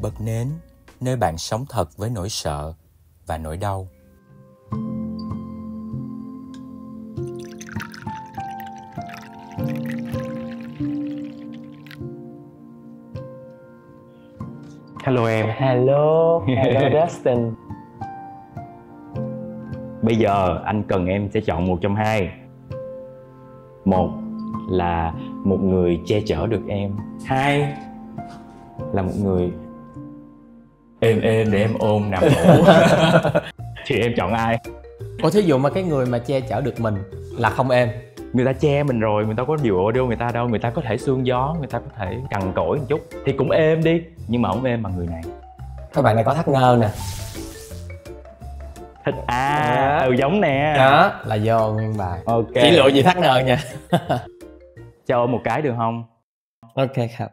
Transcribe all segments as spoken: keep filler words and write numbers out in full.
Bật nến, nơi bạn sống thật với nỗi sợ và nỗi đau. Hello em. Hello, hello Dustin. Bây giờ anh cần em sẽ chọn một trong hai. Một là một người che chở được em. Hai là một người êm êm để em ôm nằm ngủ. Thì em chọn ai? Ủa thí dụ mà cái người mà che chở được mình là không em. Người ta che mình rồi, người ta có dựa vô người ta đâu. Người ta có thể sương gió, người ta có thể cằn cỗi một chút thì cũng êm đi. Nhưng mà không êm bằng người này. Các bạn này có thắt nơ nè. Thích à, ừ giống nè. Đó là do nguyên bài. Ok. Chỉ lựa gì thắt nơ nha. Cho ôm một cái được không? Okครับ.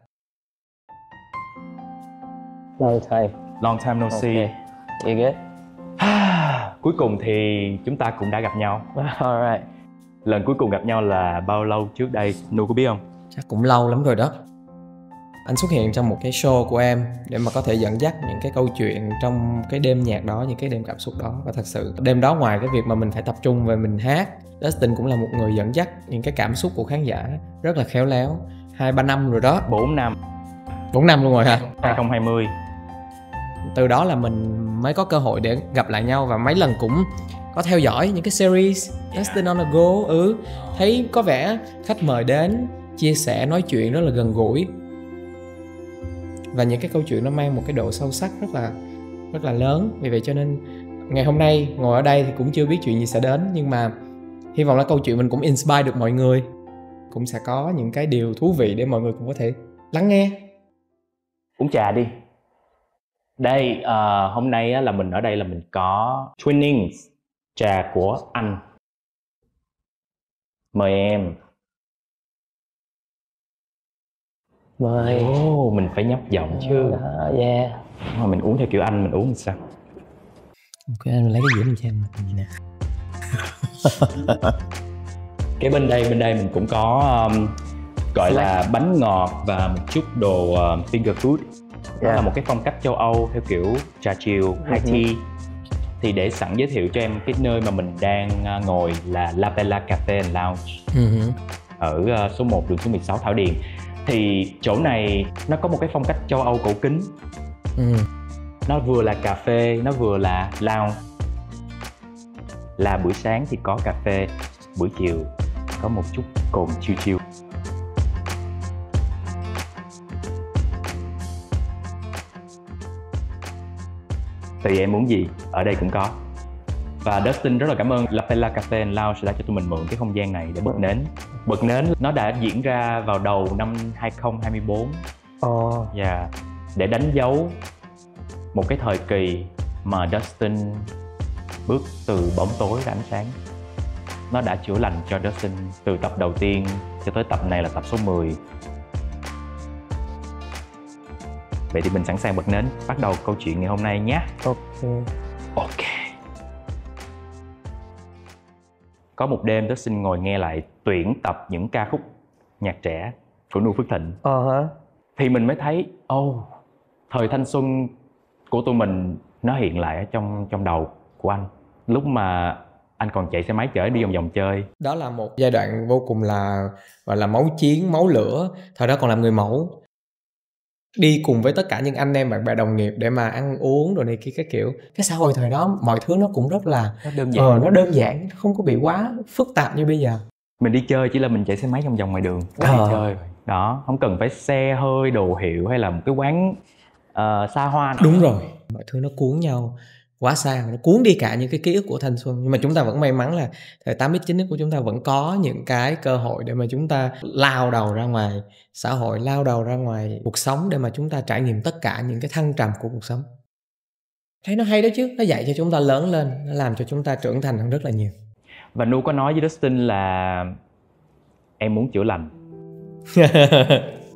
Long time. Long time no see. Okay. You good? Cuối cùng thì chúng ta cũng đã gặp nhau. Alright. Lần cuối cùng gặp nhau là bao lâu trước đây? Nu có biết không? Chắc cũng lâu lắm rồi đó. Anh xuất hiện trong một cái show của em để mà có thể dẫn dắt những cái câu chuyện trong cái đêm nhạc đó, những cái đêm cảm xúc đó. Và thật sự đêm đó ngoài cái việc mà mình phải tập trung về mình hát, Dustin cũng là một người dẫn dắt những cái cảm xúc của khán giả rất là khéo léo. Hai ba năm rồi đó. Bốn năm. Bốn năm luôn rồi hả? hai không hai không. Từ đó là mình mới có cơ hội để gặp lại nhau và mấy lần cũng có theo dõi những cái series Dustin on a Go. Ừ, thấy có vẻ khách mời đến chia sẻ nói chuyện rất là gần gũi và những cái câu chuyện nó mang một cái độ sâu sắc rất là rất là lớn. Vì vậy cho nên ngày hôm nay ngồi ở đây thì cũng chưa biết chuyện gì sẽ đến, nhưng mà hy vọng là câu chuyện mình cũng inspire được mọi người, cũng sẽ có những cái điều thú vị để mọi người cũng có thể lắng nghe. Uống trà đi. Đây, uh, hôm nay á, là mình ở đây là mình có Twinings, trà của anh. Mời em. Mời. Oh, mình phải nhấp giọng chứ. Đó, yeah. Mà mình uống theo kiểu anh, mình uống làm sao? Ok, anh lấy cái dĩa mình cho em gì nè. Cái bên đây, bên đây mình cũng có um, gọi là bánh ngọt và một chút đồ uh, finger food. Đó Yeah. là một cái phong cách châu Âu theo kiểu trà chiều, high tea. Thì để sẵn giới thiệu cho em cái nơi mà mình đang ngồi là La Bella Cafe and Lounge. Uh-huh. Ở uh, số một đường số mười sáu Thảo Điền. Thì chỗ này nó có một cái phong cách châu Âu cổ kính. Uh-huh. Nó vừa là cà phê, nó vừa là lounge. Là buổi sáng thì có cà phê, buổi chiều có một chút cồn chill chill. Tùy em muốn gì, ở đây cũng có. Và Dustin rất là cảm ơn La Bella Cafe and Lounge đã cho tụi mình mượn cái không gian này để bật nến. Bật nến nó đã diễn ra vào đầu năm hai không hai tư. Ồ. Oh. Yeah. Để đánh dấu một cái thời kỳ mà Dustin bước từ bóng tối ra ánh sáng. Nó đã chữa lành cho Dustin từ tập đầu tiên cho tới tập này là tập số mười. Vậy thì mình sẵn sàng bật nến, bắt đầu câu chuyện ngày hôm nay nhé. Ok. Ok. Có một đêm Dustin ngồi nghe lại tuyển tập những ca khúc nhạc trẻ của Nu Phước Thịnh. Uh-huh. Thì mình mới thấy, ô, oh, thời thanh xuân của tụi mình nó hiện lại ở trong trong đầu của anh. Lúc mà anh còn chạy xe máy chở đi vòng vòng chơi. Đó là một giai đoạn vô cùng là gọi là máu chiến, máu lửa. Thời đó còn làm người mẫu. Đi cùng với tất cả những anh em bạn bè đồng nghiệp để mà ăn uống rồi này kia cái kiểu. Cái xã hội thời đó mọi thứ nó cũng rất là nó đơn giản. Ờ, nó đơn giản, không có bị quá phức tạp như bây giờ. Mình đi chơi chỉ là mình chạy xe máy vòng vòng ngoài đường. Ờ. Đi chơi đó, không cần phải xe hơi đồ hiệu hay là một cái quán uh, xa hoa nào. Đúng rồi, mọi thứ nó cuốn nhau quá xa, nó cuốn đi cả những cái ký ức của thanh xuân. Nhưng mà chúng ta vẫn may mắn là thời tám x chín x của chúng ta vẫn có những cái cơ hội để mà chúng ta lao đầu ra ngoài xã hội, lao đầu ra ngoài cuộc sống để mà chúng ta trải nghiệm tất cả những cái thăng trầm của cuộc sống. Thấy nó hay đó chứ, nó dạy cho chúng ta lớn lên, nó làm cho chúng ta trưởng thành hơn rất là nhiều. Và Nu có nói với Dustin là em muốn chữa lành.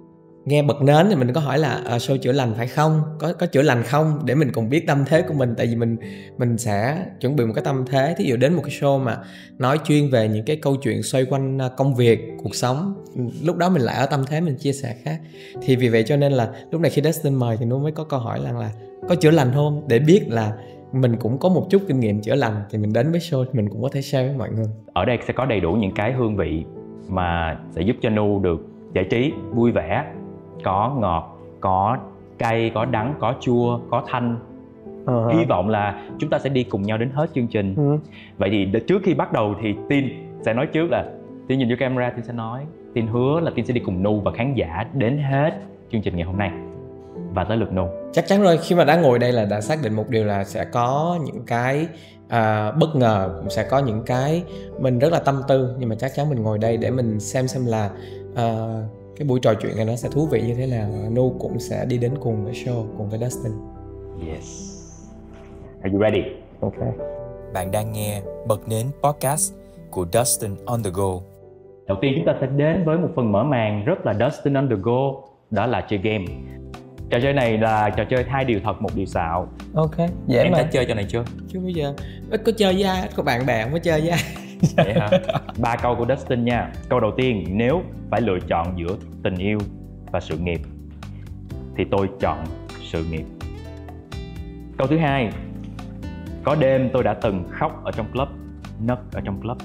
nghe bật nến thì mình có hỏi là à, show chữa lành phải không, có có chữa lành không, để mình cùng biết tâm thế của mình. Tại vì mình mình sẽ chuẩn bị một cái tâm thế, thí dụ đến một cái show mà nói chuyên về những cái câu chuyện xoay quanh công việc, cuộc sống, lúc đó mình lại ở tâm thế mình chia sẻ khác. Thì vì vậy cho nên là lúc này khi Dustin mời thì nó mới có câu hỏi là, là có chữa lành không, để biết là mình cũng có một chút kinh nghiệm chữa lành, thì mình đến với show thì mình cũng có thể share với mọi người. Ở đây sẽ có đầy đủ những cái hương vị mà sẽ giúp cho Nu được giải trí, vui vẻ. Có ngọt, có cay, có đắng, có chua, có thanh. Uh-huh. Hy vọng là chúng ta sẽ đi cùng nhau đến hết chương trình. Uh-huh. Vậy thì trước khi bắt đầu thì Tin sẽ nói trước là Tin nhìn vô camera, Tin sẽ nói Tin hứa là Tin sẽ đi cùng Nu và khán giả đến hết chương trình ngày hôm nay. Và tới lượt Nu. Chắc chắn rồi, khi mà đã ngồi đây là đã xác định một điều là sẽ có những cái à, bất ngờ, cũng sẽ có những cái mình rất là tâm tư. Nhưng mà chắc chắn mình ngồi đây để mình xem xem là à, cái buổi trò chuyện này nó sẽ thú vị như thế nào. Nu cũng sẽ đi đến cùng với show, cùng với Dustin. Yes. Are you ready? Okay. Bạn đang nghe Bật Nến Podcast của Dustin on the go. Đầu tiên chúng ta sẽ đến với một phần mở màn rất là Dustin on the go, đó là chơi game. Trò chơi này là trò chơi hai điều thật một điều xạo. Ok, dễ em mà. đã chơi trò này chưa? Chưa bao giờ. Ít có chơi với ai, ít có bạn bè không có chơi với ai. Vậy hả? Ba câu của Dustin nha. Câu đầu tiên, nếu phải lựa chọn giữa tình yêu và sự nghiệp thì tôi chọn sự nghiệp. Câu thứ hai, có đêm tôi đã từng khóc ở trong club, nấc ở trong club.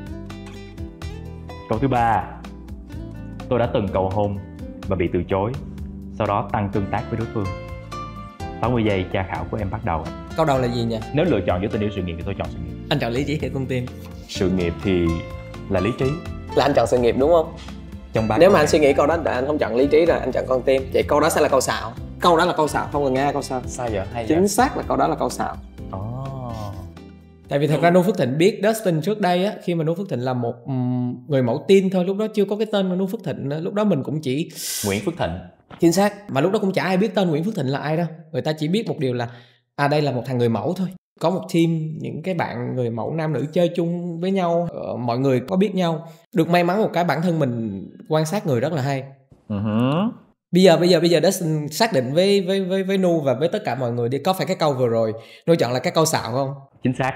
Câu thứ ba, tôi đã từng cầu hôn và bị từ chối, sau đó tăng tương tác với đối phương. sáu mươi giây tra khảo của em bắt đầu. Câu đầu là gì nhỉ? Nếu lựa chọn giữa tình yêu sự nghiệp thì tôi chọn sự nghiệp. Anh chọn lý trí hay con tim? Sự nghiệp thì là lý trí. Là anh chọn sự nghiệp đúng không? Trong ba Nếu câu mà anh này. suy nghĩ câu đó anh không chọn lý trí rồi, anh chọn con tim. Vậy câu đó sẽ là câu xạo. Câu đó là câu xạo, không cần nghe câu sao. Sao vậy? Hay Chính vậy? xác là câu đó là câu xạo. Oh. Tại vì thật ra Nu Phước Thịnh biết Dustin trước đây á, khi mà Nu Phước Thịnh là một um, người mẫu teen thôi, lúc đó chưa có cái tên của Nu Phước Thịnh nữa. Lúc đó mình cũng chỉ Nguyễn Phước Thịnh. chính xác, mà lúc đó cũng chả ai biết tên Nguyễn Phước Thịnh là ai đâu. Người ta chỉ biết một điều là à đây là một thằng người mẫu thôi. Có một team những cái bạn người mẫu nam nữ chơi chung với nhau, uh, mọi người có biết nhau. Được may mắn một cái bản thân mình quan sát người rất là hay. Uh-huh. Bây giờ bây giờ bây giờ Dustin xác định với với với với Nu và với tất cả mọi người đi, có phải cái câu vừa rồi Nu chọn là cái câu xạo không? Chính xác.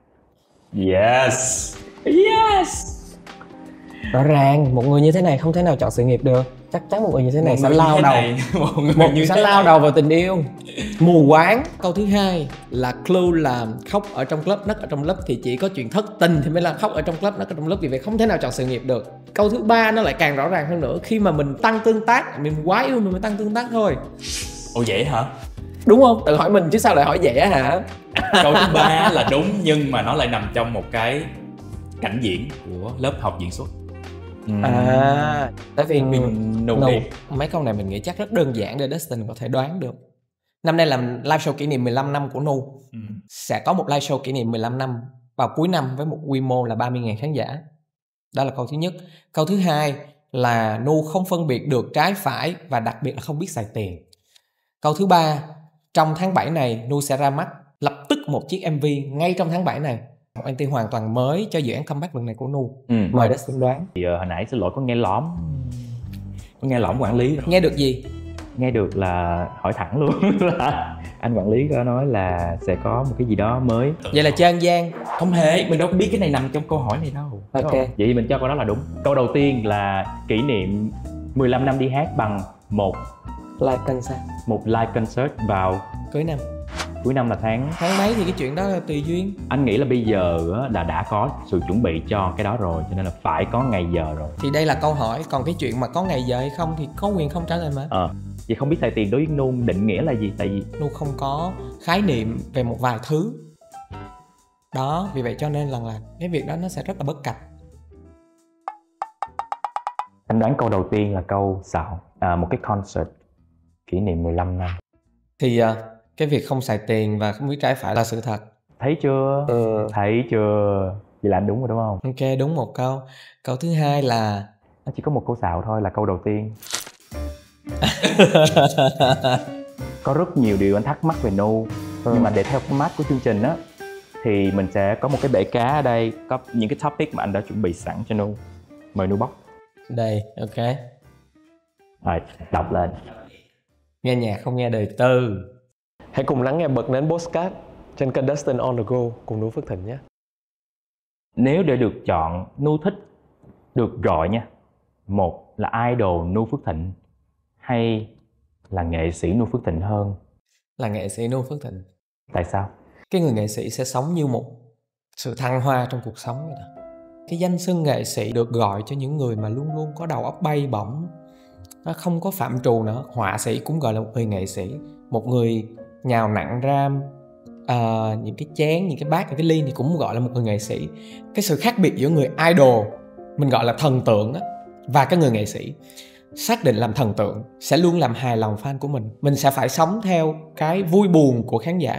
Yes. Yes. Rõ ràng một người như thế này không thể nào chọn sự nghiệp được. Chắc chắn một người như thế này Một sẽ người lao như thế đầu này, một người một như sẽ thế lao này. đầu vào tình yêu mù quáng. Câu thứ hai là clue là khóc ở trong club, nấc ở trong club thì chỉ có chuyện thất tình thì mới là khóc ở trong club, nấc ở trong club, vì vậy không thể nào chọn sự nghiệp được. Câu thứ ba nó lại càng rõ ràng hơn nữa, khi mà mình tăng tương tác, mình quá yêu mình mới tăng tương tác thôi. Ồ vậy hả? Đúng không? Tự hỏi mình chứ sao lại hỏi vậy á hả? Câu thứ ba là đúng, nhưng mà nó lại nằm trong một cái cảnh diễn của lớp học diễn xuất. À, tại vì Mình nụ no, đi. mấy câu này mình nghĩ chắc rất đơn giản để Dustin có thể đoán được. Năm nay là live show kỷ niệm mười lăm năm của Nu. Ừ. Sẽ có một live show kỷ niệm mười lăm năm vào cuối năm với một quy mô là ba mươi nghìn khán giả. Đó là câu thứ nhất. Câu thứ hai là Nu không phân biệt được trái phải và đặc biệt là không biết xài tiền. Câu thứ ba, trong tháng bảy này Nu sẽ ra mắt lập tức một chiếc em vê ngay trong tháng bảy này. Một en tê hoàn toàn mới cho dự án comeback lần này của Nu. Ừ. Mời Dustin đoán. Thì, uh, hồi nãy xin lỗi có nghe lõm. Có nghe lõm quản lý rồi. Nghe được gì? Nghe được là hỏi thẳng luôn là anh quản lý có nói là sẽ có một cái gì đó mới. Vậy là chơi ăn gian. Không hề, mình đâu có biết cái này nằm trong câu hỏi này đâu. Ok. Vậy thì mình cho câu đó là đúng. Câu đầu tiên là kỷ niệm mười lăm năm đi hát bằng một Live concert. một live concert vào Cuối năm. cuối năm là tháng. Tháng mấy thì cái chuyện đó là tùy duyên. Anh nghĩ là bây giờ á, là đã có sự chuẩn bị cho cái đó rồi, cho nên là phải có ngày giờ rồi. Thì đây là câu hỏi, còn cái chuyện mà có ngày giờ hay không thì có quyền không trả lời mà. Ờ, vậy không biết xài tiền đối với Nu định nghĩa là gì? Tại vì Nu không có khái niệm về một vài thứ. Đó, vì vậy cho nên là, là cái việc đó nó sẽ rất là bất cập. anh đoán câu đầu tiên là câu xạo, à, một cái concert kỷ niệm mười lăm năm. Thì uh, cái việc không xài tiền và không biết trái phải là sự thật. Thấy chưa? Ừ. Thấy chưa? Vậy là anh đúng rồi đúng không? Ok, đúng một câu. Câu thứ hai là Nó chỉ có một câu xạo thôi, là câu đầu tiên. Có rất nhiều điều anh thắc mắc về Nu, ừ. nhưng mà để theo format của chương trình á thì mình sẽ có một cái bể cá ở đây, có những cái topic mà anh đã chuẩn bị sẵn cho Nu. Mời Nu bóc. đây, ok. Rồi, đọc lên. Nghe nhạc không nghe đời tư. Hãy cùng lắng nghe bật nến podcast trên kênh Dustin on the go cùng Noo Phước Thịnh nhé. Nếu để được chọn, Nu thích được gọi nha, một là idol Nu Phước Thịnh hay là nghệ sĩ Nu Phước Thịnh hơn? Là nghệ sĩ Noo Phước Thịnh. Tại sao? Cái người nghệ sĩ sẽ sống như một sự thăng hoa trong cuộc sống vậy đó. Cái danh xưng nghệ sĩ được gọi cho những người mà luôn luôn có đầu óc bay bổng, nó không có phạm trù nữa. Họa sĩ cũng gọi là một người nghệ sĩ. Một người nhào nặng ram uh, những cái chén, những cái bát, những cái ly thì cũng gọi là một người nghệ sĩ. Cái sự khác biệt giữa người idol, mình gọi là thần tượng đó, và cái người nghệ sĩ xác định làm thần tượng sẽ luôn làm hài lòng fan của mình. Mình sẽ phải sống theo cái vui buồn của khán giả.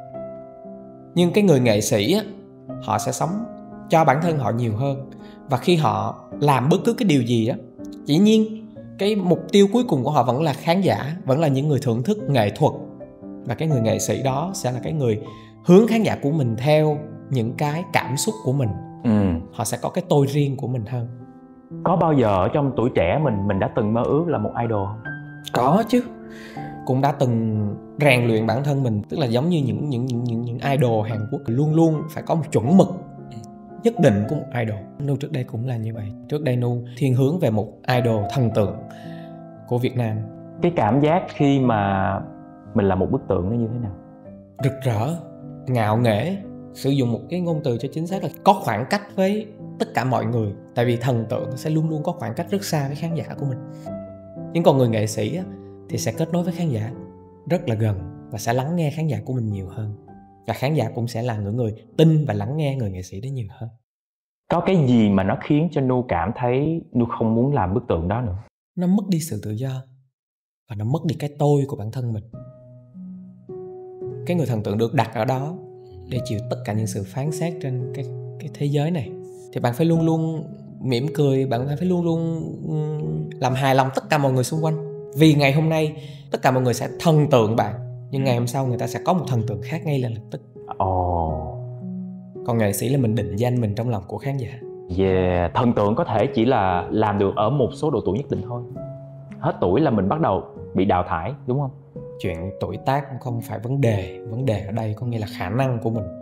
Nhưng cái người nghệ sĩ á, họ sẽ sống cho bản thân họ nhiều hơn. Và khi họ làm bất cứ cái điều gì đó, dĩ nhiên cái mục tiêu cuối cùng của họ vẫn là khán giả, vẫn là những người thưởng thức nghệ thuật. Và cái người nghệ sĩ đó sẽ là cái người hướng khán giả của mình theo những cái cảm xúc của mình. Ừ. Họ sẽ có cái tôi riêng của mình hơn. Có bao giờ ở trong tuổi trẻ mình mình đã từng mơ ước là một idol không? Có chứ. Cũng đã từng rèn luyện bản thân mình, tức là giống như những những những những, những idol Hàn Quốc luôn luôn phải có một chuẩn mực nhất định của một idol. Nu trước đây cũng là như vậy. Trước đây Nu thiên hướng về một idol thần tượng của Việt Nam. Cái cảm giác khi mà mình là một bức tượng nó như thế nào? Rực rỡ, ngạo nghễ. Sử dụng một cái ngôn từ cho chính xác là có khoảng cách với tất cả mọi người. Tại vì thần tượng sẽ luôn luôn có khoảng cách rất xa với khán giả của mình. Nhưng còn người nghệ sĩ á, thì sẽ kết nối với khán giả rất là gần và sẽ lắng nghe khán giả của mình nhiều hơn. Và khán giả cũng sẽ là những người tin và lắng nghe người nghệ sĩ đó nhiều hơn. Có cái gì mà nó khiến cho Nu cảm thấy Nu không muốn làm bức tượng đó nữa? Nó mất đi sự tự do và nó mất đi cái tôi của bản thân mình. Cái người thần tượng được đặt ở đó để chịu tất cả những sự phán xét trên cái, cái thế giới này. Thì bạn phải luôn luôn mỉm cười, bạn phải luôn luôn làm hài lòng tất cả mọi người xung quanh. Vì ngày hôm nay tất cả mọi người sẽ thần tượng bạn, nhưng ngày hôm sau người ta sẽ có một thần tượng khác ngay lập tức. Ồ. Oh. Còn nghệ sĩ là mình định danh mình trong lòng của khán giả. Yeah, thần tượng có thể chỉ là làm được ở một số độ tuổi nhất định thôi. Hết tuổi là mình bắt đầu bị đào thải, đúng không? Chuyện tuổi tác cũng không phải vấn đề. Vấn đề ở đây có nghĩa là khả năng của mình.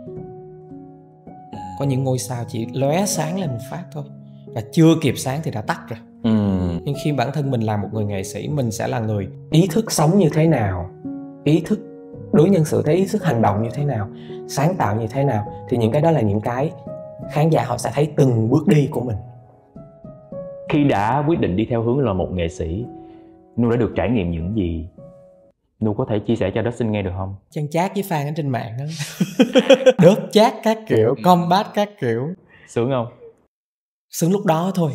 Có những ngôi sao chỉ lóe sáng lên một phát thôi, và chưa kịp sáng thì đã tắt rồi. Ừ. Nhưng khi bản thân mình là một người nghệ sĩ, mình sẽ là người ý thức sống như thế nào, ý thức đối nhân xử thế, ý thức hành động như thế nào, sáng tạo như thế nào. Thì những cái đó là những cái khán giả họ sẽ thấy từng bước đi của mình. Khi đã quyết định đi theo hướng là một nghệ sĩ, Nu đã được trải nghiệm những gì? Nu có thể chia sẻ cho Dustin nghe được không? Chăn chat với fan ở trên mạng đó. Đớp chat các kiểu, combat các kiểu. Sướng không? Sướng lúc đó thôi.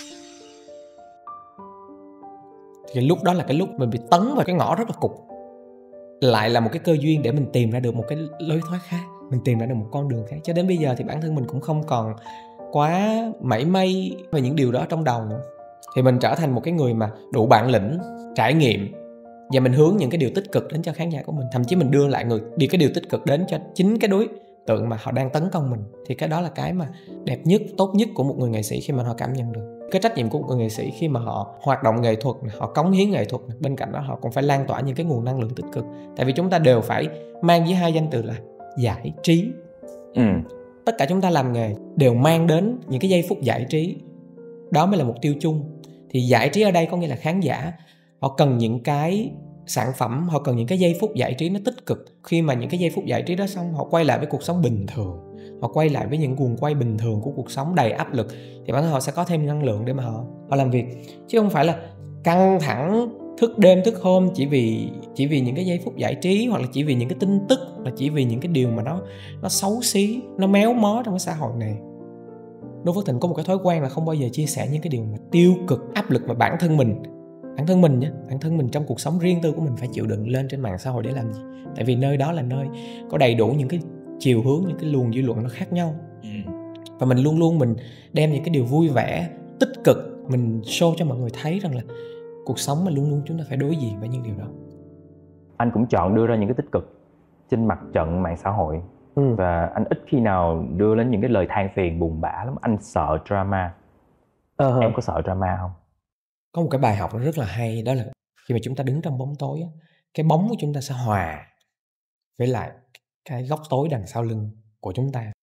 Thì lúc đó là cái lúc mình bị tấn vào cái ngõ rất là cụt. Lại là một cái cơ duyên để mình tìm ra được một cái lối thoát khác, mình tìm ra được một con đường khác. Cho đến bây giờ thì bản thân mình cũng không còn quá mảy may về những điều đó trong đầu nữa. Thì mình trở thành một cái người mà đủ bản lĩnh, trải nghiệm, và mình hướng những cái điều tích cực đến cho khán giả của mình. Thậm chí mình đưa lại người đi cái điều tích cực đến cho chính cái đối tượng mà họ đang tấn công mình. Thì cái đó là cái mà đẹp nhất, tốt nhất của một người nghệ sĩ khi mà họ cảm nhận được. Cái trách nhiệm của một người nghệ sĩ khi mà họ hoạt động nghệ thuật, họ cống hiến nghệ thuật, bên cạnh đó họ cũng phải lan tỏa những cái nguồn năng lượng tích cực. Tại vì chúng ta đều phải mang với hai danh từ là giải trí. Ừ. Tất cả chúng ta làm nghề đều mang đến những cái giây phút giải trí. Đó mới là mục tiêu chung. Thì giải trí ở đây có nghĩa là khán giả họ cần những cái sản phẩm, họ cần những cái giây phút giải trí nó tích cực. Khi mà những cái giây phút giải trí đó xong, họ quay lại với cuộc sống bình thường, họ quay lại với những guồng quay bình thường của cuộc sống đầy áp lực, thì bản thân họ sẽ có thêm năng lượng để mà họ, họ làm việc. Chứ không phải là căng thẳng, thức đêm thức hôm chỉ vì chỉ vì những cái giây phút giải trí, hoặc là chỉ vì những cái tin tức, hoặc là chỉ vì những cái điều mà nó nó xấu xí, nó méo mó trong cái xã hội này. Noo Phước Thịnh có một cái thói quen là không bao giờ chia sẻ những cái điều mà tiêu cực, áp lực mà bản thân mình bản thân mình nhé, bản thân mình trong cuộc sống riêng tư của mình phải chịu đựng lên trên mạng xã hội để làm gì. Tại vì nơi đó là nơi có đầy đủ những cái chiều hướng, những cái luồng dư luận nó khác nhau. Ừ. Và mình luôn luôn mình đem những cái điều vui vẻ, tích cực, mình show cho mọi người thấy rằng là cuộc sống mà luôn luôn chúng ta phải đối diện với những điều đó. Anh cũng chọn đưa ra những cái tích cực trên mặt trận mạng xã hội. Ừ. Và anh ít khi nào đưa lên những cái lời than phiền buồn bã lắm. Anh sợ drama. Uh-huh. Em có sợ drama không? Có một cái bài học nó rất là hay, đó là khi mà chúng ta đứng trong bóng tối á, cái bóng của chúng ta sẽ hòa với lại cái góc tối đằng sau lưng của chúng ta.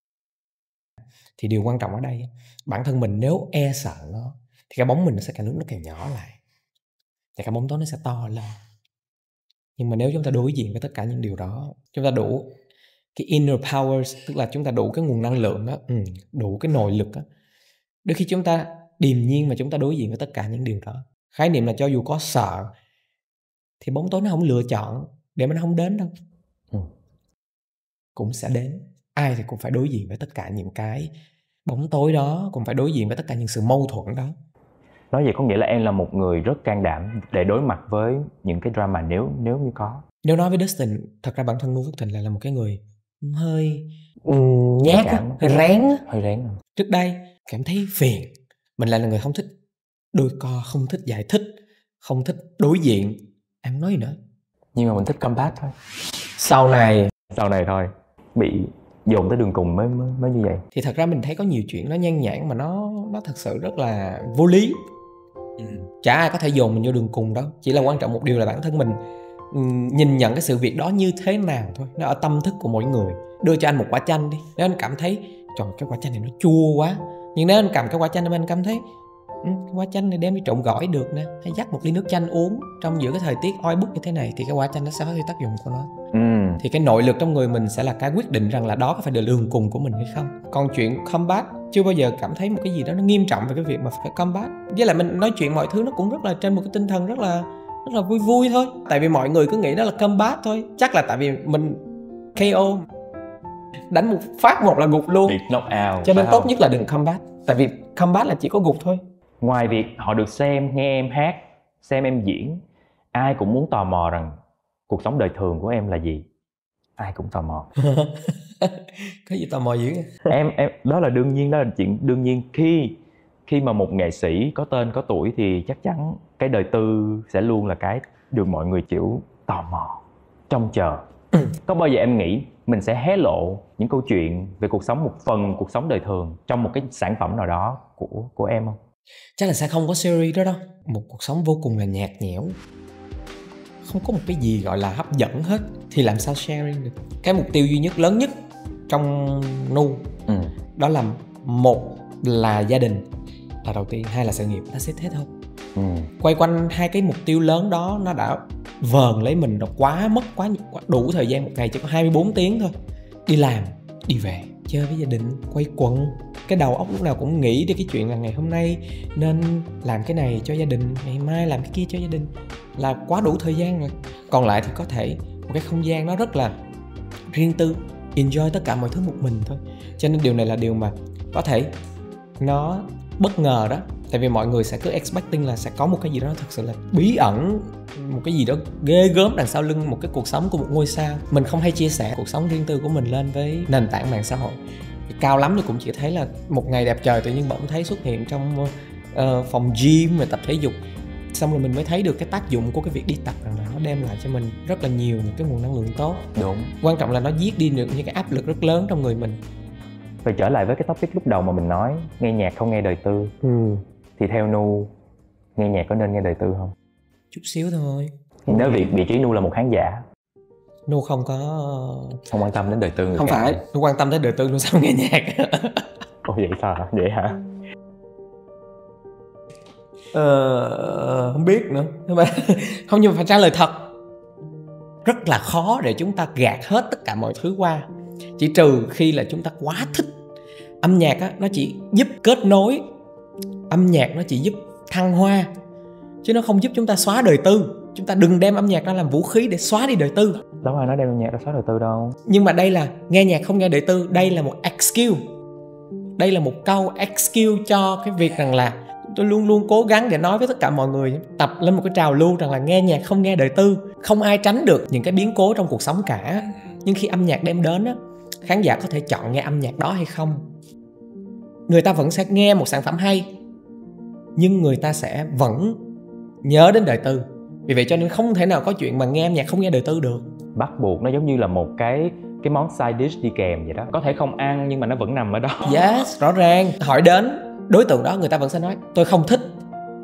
Thì điều quan trọng ở đây, bản thân mình nếu e sợ nó thì cái bóng mình nó sẽ càng lúc nó càng nhỏ lại, và cái bóng tối nó sẽ to lên. Nhưng mà nếu chúng ta đối diện với tất cả những điều đó, chúng ta đủ cái inner powers, tức là chúng ta đủ cái nguồn năng lượng đó, ừ, đủ cái nội lực đó, đôi khi chúng ta điềm nhiên mà chúng ta đối diện với tất cả những điều đó. Khái niệm là cho dù có sợ thì bóng tối nó không lựa chọn để mà nó không đến đâu, ừ. cũng sẽ đến. Ai thì cũng phải đối diện với tất cả những cái bóng tối đó, cũng phải đối diện với tất cả những sự mâu thuẫn đó. Nói vậy có nghĩa là em là một người rất can đảm để đối mặt với những cái drama nếu nếu như có. Nếu nói với Dustin, thật ra bản thân Nu Phước Thịnh lại là một cái người hơi um, nhát á, hơi rén á. Hơi rén. Trước đây cảm thấy phiền. Mình lại là người không thích đôi co, không thích giải thích, không thích đối diện. Em nói gì nữa? Nhưng mà mình thích combat thôi. Sau này Sau này thôi, bị dồn tới đường cùng mới, mới, mới như vậy. Thì thật ra mình thấy có nhiều chuyện nó nhan nhản mà nó nó thật sự rất là vô lý. Ừ. Chả ai có thể dồn mình vô đường cùng đó. Chỉ là quan trọng một điều là bản thân mình nhìn nhận cái sự việc đó như thế nào thôi. Nó ở tâm thức của mỗi người. Đưa cho anh một quả chanh đi, nếu anh cảm thấy trời cái quả chanh này nó chua quá, nhưng nếu anh cầm cái quả chanh này anh cảm thấy ừ, quả chanh này đem đi trộn gỏi được nè, hay dắt một ly nước chanh uống trong giữa cái thời tiết oi bức như thế này, thì cái quả chanh nó sẽ phát huy tác dụng của nó. ừ. Thì cái nội lực trong người mình sẽ là cái quyết định rằng là đó có phải là đường cùng của mình hay không. Còn chuyện combat, chưa bao giờ cảm thấy một cái gì đó nó nghiêm trọng về cái việc mà phải combat. Với lại mình nói chuyện mọi thứ nó cũng rất là trên một cái tinh thần rất là rất là vui vui thôi. Tại vì mọi người cứ nghĩ đó là combat thôi. Chắc là tại vì mình ca o, đánh một phát một là gục luôn, bị knock out. Cho nên tốt nhất là đừng combat. Tại vì combat là chỉ có gục thôi. Ngoài việc họ được xem, nghe em hát, xem em diễn, ai cũng muốn tò mò rằng cuộc sống đời thường của em là gì. Ai cũng tò mò. Cái gì tò mò dữ? em em đó là đương nhiên, đó là chuyện đương nhiên. Khi khi mà một nghệ sĩ có tên có tuổi thì chắc chắn cái đời tư sẽ luôn là cái được mọi người chịu tò mò, trông chờ. Có bao giờ em nghĩ mình sẽ hé lộ những câu chuyện về cuộc sống, một phần cuộc sống đời thường trong một cái sản phẩm nào đó của của em không? Chắc là sẽ không có series đó đâu. Một cuộc sống vô cùng là nhạt nhẽo, không có một cái gì gọi là hấp dẫn hết, thì làm sao sharing được. Cái mục tiêu duy nhất, lớn nhất trong Nu, ừ. đó là một là gia đình là đầu tiên, hai là sự nghiệp. Nó sẽ thế thôi. ừ. Quay quanh hai cái mục tiêu lớn đó, nó đã vờn lấy mình, nó quá mất quá, quá đủ thời gian. Một ngày chỉ có hai mươi bốn tiếng thôi. Đi làm, đi về, chơi với gia đình, quay quần. Cái đầu óc lúc nào cũng nghĩ đến cái chuyện là ngày hôm nay nên làm cái này cho gia đình, ngày mai làm cái kia cho gia đình, là quá đủ thời gian rồi. Còn lại thì có thể một cái không gian nó rất là riêng tư, enjoy tất cả mọi thứ một mình thôi. Cho nên điều này là điều mà có thể nó bất ngờ đó. Tại vì mọi người sẽ cứ expecting là sẽ có một cái gì đó thật sự là bí ẩn, một cái gì đó ghê gớm đằng sau lưng một cái cuộc sống của một ngôi sao. Mình không hay chia sẻ cuộc sống riêng tư của mình lên với nền tảng mạng xã hội. Cao lắm thì cũng chỉ thấy là một ngày đẹp trời tự nhiên bỗng thấy xuất hiện trong uh, phòng gym và tập thể dục. Xong rồi mình mới thấy được cái tác dụng của cái việc đi tập, rằng là nó đem lại cho mình rất là nhiều những cái nguồn năng lượng tốt. Đúng. Quan trọng là nó giết đi được những cái áp lực rất lớn trong người mình. Phải trở lại với cái topic lúc đầu mà mình nói, nghe nhạc không nghe đời tư. ừ. Thì theo Nu, nghe nhạc có nên nghe đời tư không? Chút xíu thôi. Nếu vị, vị trí Nu là một khán giả, Nu không có... không quan tâm đến đời tư người Không khác. phải, Nu quan tâm đến đời tư, Nu sao nghe nhạc. Ồ vậy sao hả? Vậy hả? Ờ, không biết nữa. Không, nhưng mà phải trả lời thật. Rất là khó để chúng ta gạt hết tất cả mọi thứ qua. Chỉ trừ khi là chúng ta quá thích. Âm nhạc á, nó chỉ giúp kết nối. Âm nhạc nó chỉ giúp thăng hoa, chứ nó không giúp chúng ta xóa đời tư. Chúng ta đừng đem âm nhạc ra làm vũ khí để xóa đi đời tư. Đâu ai nói đem âm nhạc ra xóa đời tư đâu. Nhưng mà đây là nghe nhạc không nghe đời tư. Đây là một excuse. Đây là một câu excuse cho cái việc rằng là tôi luôn luôn cố gắng để nói với tất cả mọi người, tập lên một cái trào lưu rằng là nghe nhạc không nghe đời tư. Không ai tránh được những cái biến cố trong cuộc sống cả. Nhưng khi âm nhạc đem đến á, khán giả có thể chọn nghe âm nhạc đó hay không. Người ta vẫn sẽ nghe một sản phẩm hay, nhưng người ta sẽ vẫn nhớ đến đời tư. Vì vậy cho nên không thể nào có chuyện mà nghe âm nhạc không nghe đời tư được. Bắt buộc, nó giống như là một cái cái món side dish đi kèm vậy đó. Có thể không ăn nhưng mà nó vẫn nằm ở đó. Yes, rõ ràng. Hỏi đến đối tượng đó, người ta vẫn sẽ nói tôi không thích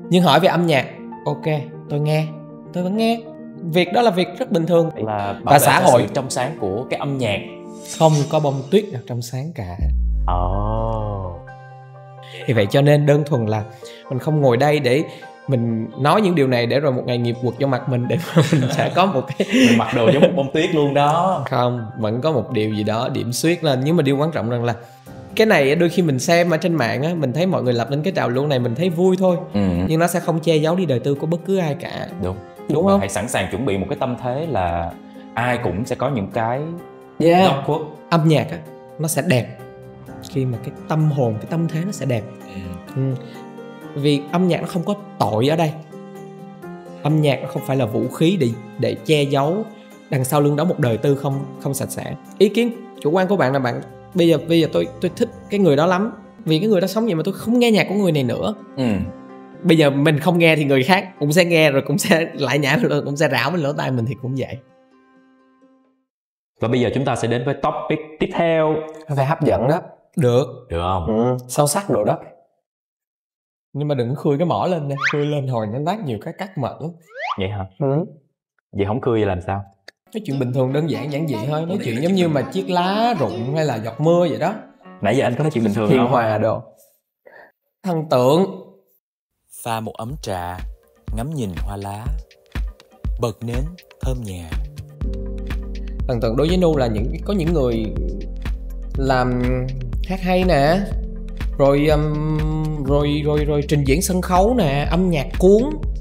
Nhưng hỏi về âm nhạc, ok, tôi nghe, tôi vẫn nghe. Việc đó là việc rất bình thường. Là Và xã hội sự trong sáng của cái âm nhạc. không có bông tuyết nào trong sáng cả. Ồ. Vì vậy cho nên đơn thuần là mình không ngồi đây để mình nói những điều này để rồi một ngày nghiệp quật vô mặt mình để mà mình sẽ có một cái Mình mặc đồ giống một bông tuyết luôn đó. không, vẫn có một điều gì đó điểm xuyết lên. Nhưng mà điều quan trọng rằng là cái này đôi khi mình xem ở trên mạng á, mình thấy mọi người lập lên cái trào lưu này mình thấy vui thôi, Ừ. nhưng nó sẽ không che giấu đi đời tư của bất cứ ai cả. Đúng. Đúng Mà không? hãy sẵn sàng chuẩn bị một cái tâm thế là ai cũng sẽ có những cái Yeah. góc khuất. Âm nhạc á, nó sẽ đẹp khi mà cái tâm hồn, cái tâm thế nó sẽ đẹp. Ừ. Vì âm nhạc nó không có tội ở đây. Âm nhạc nó không phải là vũ khí để để che giấu đằng sau lưng đó một đời tư không không sạch sẽ. Ý kiến chủ quan của bạn là bạn bây giờ bây giờ tôi tôi thích cái người đó lắm, vì cái người đó sống vậy mà tôi không nghe nhạc của người này nữa. Ừ. Bây giờ mình không nghe thì người khác cũng sẽ nghe, rồi cũng sẽ lại nhảy mình, cũng sẽ rảo bên lỗ tai mình thì cũng vậy. Và bây giờ chúng ta sẽ đến với topic tiếp theo. Phải hấp dẫn đó. Được. Được không? Ừ, sâu sắc đồ đó. Nhưng mà đừng khui cái mỏ lên nha, khui lên hồi nó nát nhiều cái cắt mận. Vậy hả? Ừ. Vậy không cười vậy làm sao? Nói chuyện bình thường đơn giản giản dị thôi, nói chuyện giống như mà chiếc lá rụng hay là giọt mưa vậy đó. Nãy giờ anh có nói chuyện bình thường Hiền không? hòa đồ. Thần tượng. Pha một ấm trà, ngắm nhìn hoa lá, bật nến thơm nhà. Thần tượng đối với Nu là những có những người làm hát hay nè, rồi um, rồi rồi rồi trình diễn sân khấu nè, âm nhạc cuốn,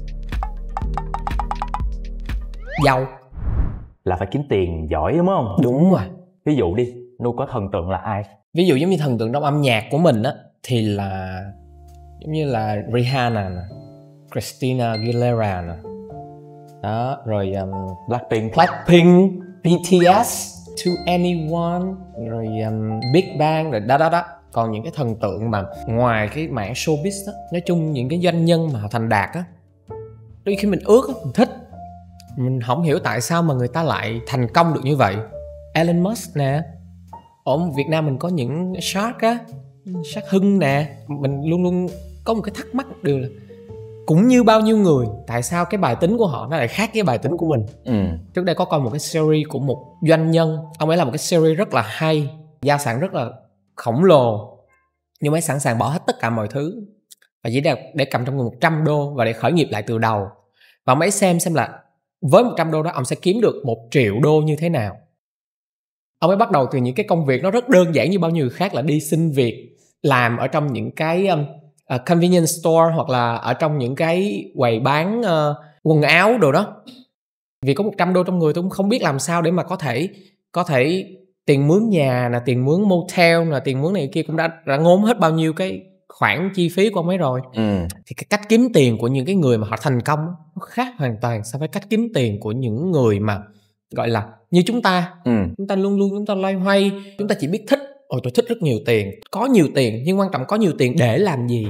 giàu. Là phải kiếm tiền giỏi đúng không? Đúng rồi. Ví dụ đi, Nu có thần tượng là ai? Ví dụ giống như thần tượng trong âm nhạc của mình á thì là giống như là Rihanna nè, Christina Aguilera nè, đó, rồi um, Blackpink. Blackpink, bê tê ét, To Anyone, rồi um, Big Bang, rồi đó đó đó. Còn những cái thần tượng mà ngoài cái mảng showbiz đó, nói chung những cái doanh nhân mà họ thành đạt á, đôi khi mình ước á, mình thích, mình không hiểu tại sao mà người ta lại thành công được như vậy. Elon Musk nè, ở Việt Nam mình có những Shark á, Shark Hưng nè, mình luôn luôn có một cái thắc mắc một điều là cũng như bao nhiêu người, tại sao cái bài tính của họ nó lại khác với bài tính của mình. Ừ. Trước đây có coi một cái series của một doanh nhân, ông ấy làm một cái series rất là hay, gia sản rất là khổng lồ, nhưng mà sẵn sàng bỏ hết tất cả mọi thứ và chỉ để, để cầm trong người một trăm đô và để khởi nghiệp lại từ đầu. Và ông ấy xem xem là với một trăm đô đó ông sẽ kiếm được một triệu đô như thế nào. Ông ấy bắt đầu từ những cái công việc nó rất đơn giản như bao nhiêu người khác, là đi xin việc làm ở trong những cái um, uh, convenience store, hoặc là ở trong những cái quầy bán uh, quần áo đồ đó. Vì có một trăm đô trong người tôi cũng không biết làm sao để mà có thể có thể tiền mướn nhà nè, tiền mướn motel nè, tiền mướn này kia cũng đã, đã ngốn hết bao nhiêu cái khoản chi phí của ông ấy rồi. Ừ. Thì cái cách kiếm tiền của những cái người mà họ thành công nó khác hoàn toàn so với cách kiếm tiền của những người mà gọi là như chúng ta. Ừ. Chúng ta luôn luôn chúng ta loay hoay, chúng ta chỉ biết thích. Ôi tôi thích rất nhiều tiền, có nhiều tiền, nhưng quan trọng có nhiều tiền để làm gì.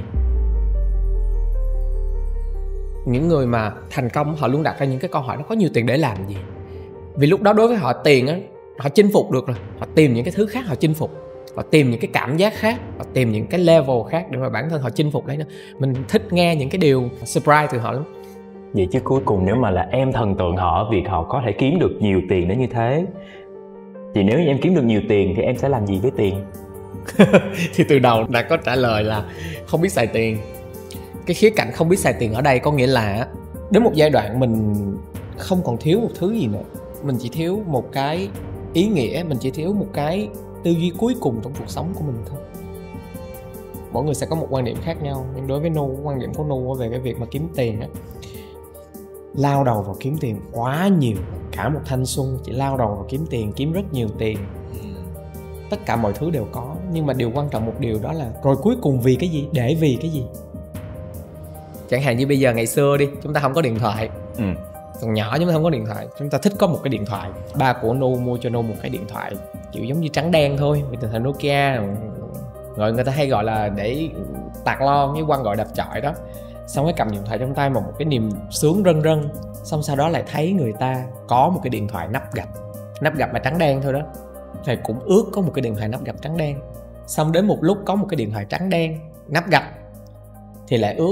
Những người mà thành công họ luôn đặt ra những cái câu hỏi nó có nhiều tiền để làm gì. Vì lúc đó đối với họ tiền á, họ chinh phục được rồi, họ tìm những cái thứ khác họ chinh phục, họ tìm những cái cảm giác khác, họ tìm những cái level khác để mà bản thân họ chinh phục lấy nữa. Mình thích nghe những cái điều surprise từ họ lắm. Vậy chứ cuối cùng nếu mà là em thần tượng họ ở việc họ có thể kiếm được nhiều tiền đến như thế, thì nếu như em kiếm được nhiều tiền thì em sẽ làm gì với tiền? Thì từ đầu đã có trả lời là không biết xài tiền. Cái khía cạnh không biết xài tiền ở đây có nghĩa là đến một giai đoạn mình không còn thiếu một thứ gì nữa. Mình chỉ thiếu một cái ý nghĩa, mình chỉ thiếu một cái tư duy cuối cùng trong cuộc sống của mình thôi. Mỗi người sẽ có một quan điểm khác nhau, nhưng đối với Nu, quan điểm của Nu về cái việc mà kiếm tiền á, lao đầu vào kiếm tiền quá nhiều. Cả một thanh xuân chỉ lao đầu vào kiếm tiền, kiếm rất nhiều tiền. Tất cả mọi thứ đều có, nhưng mà điều quan trọng một điều đó là rồi cuối cùng vì cái gì, để vì cái gì. Chẳng hạn như bây giờ ngày xưa đi, chúng ta không có điện thoại. Ừ. Còn nhỏ chúng ta không có điện thoại, chúng ta thích có một cái điện thoại. Ba của Nu mua cho Nu một cái điện thoại kiểu giống như trắng đen thôi, điện thoại Nokia, rồi người ta hay gọi là để tạt lon với quăng gọi đập chọi đó. Xong cái cầm điện thoại trong tay mà một cái niềm sướng rân rân. Xong sau đó lại thấy người ta có một cái điện thoại nắp gập, nắp gập mà trắng đen thôi đó, thì cũng ước có một cái điện thoại nắp gập trắng đen. Xong đến một lúc có một cái điện thoại trắng đen nắp gập thì lại ước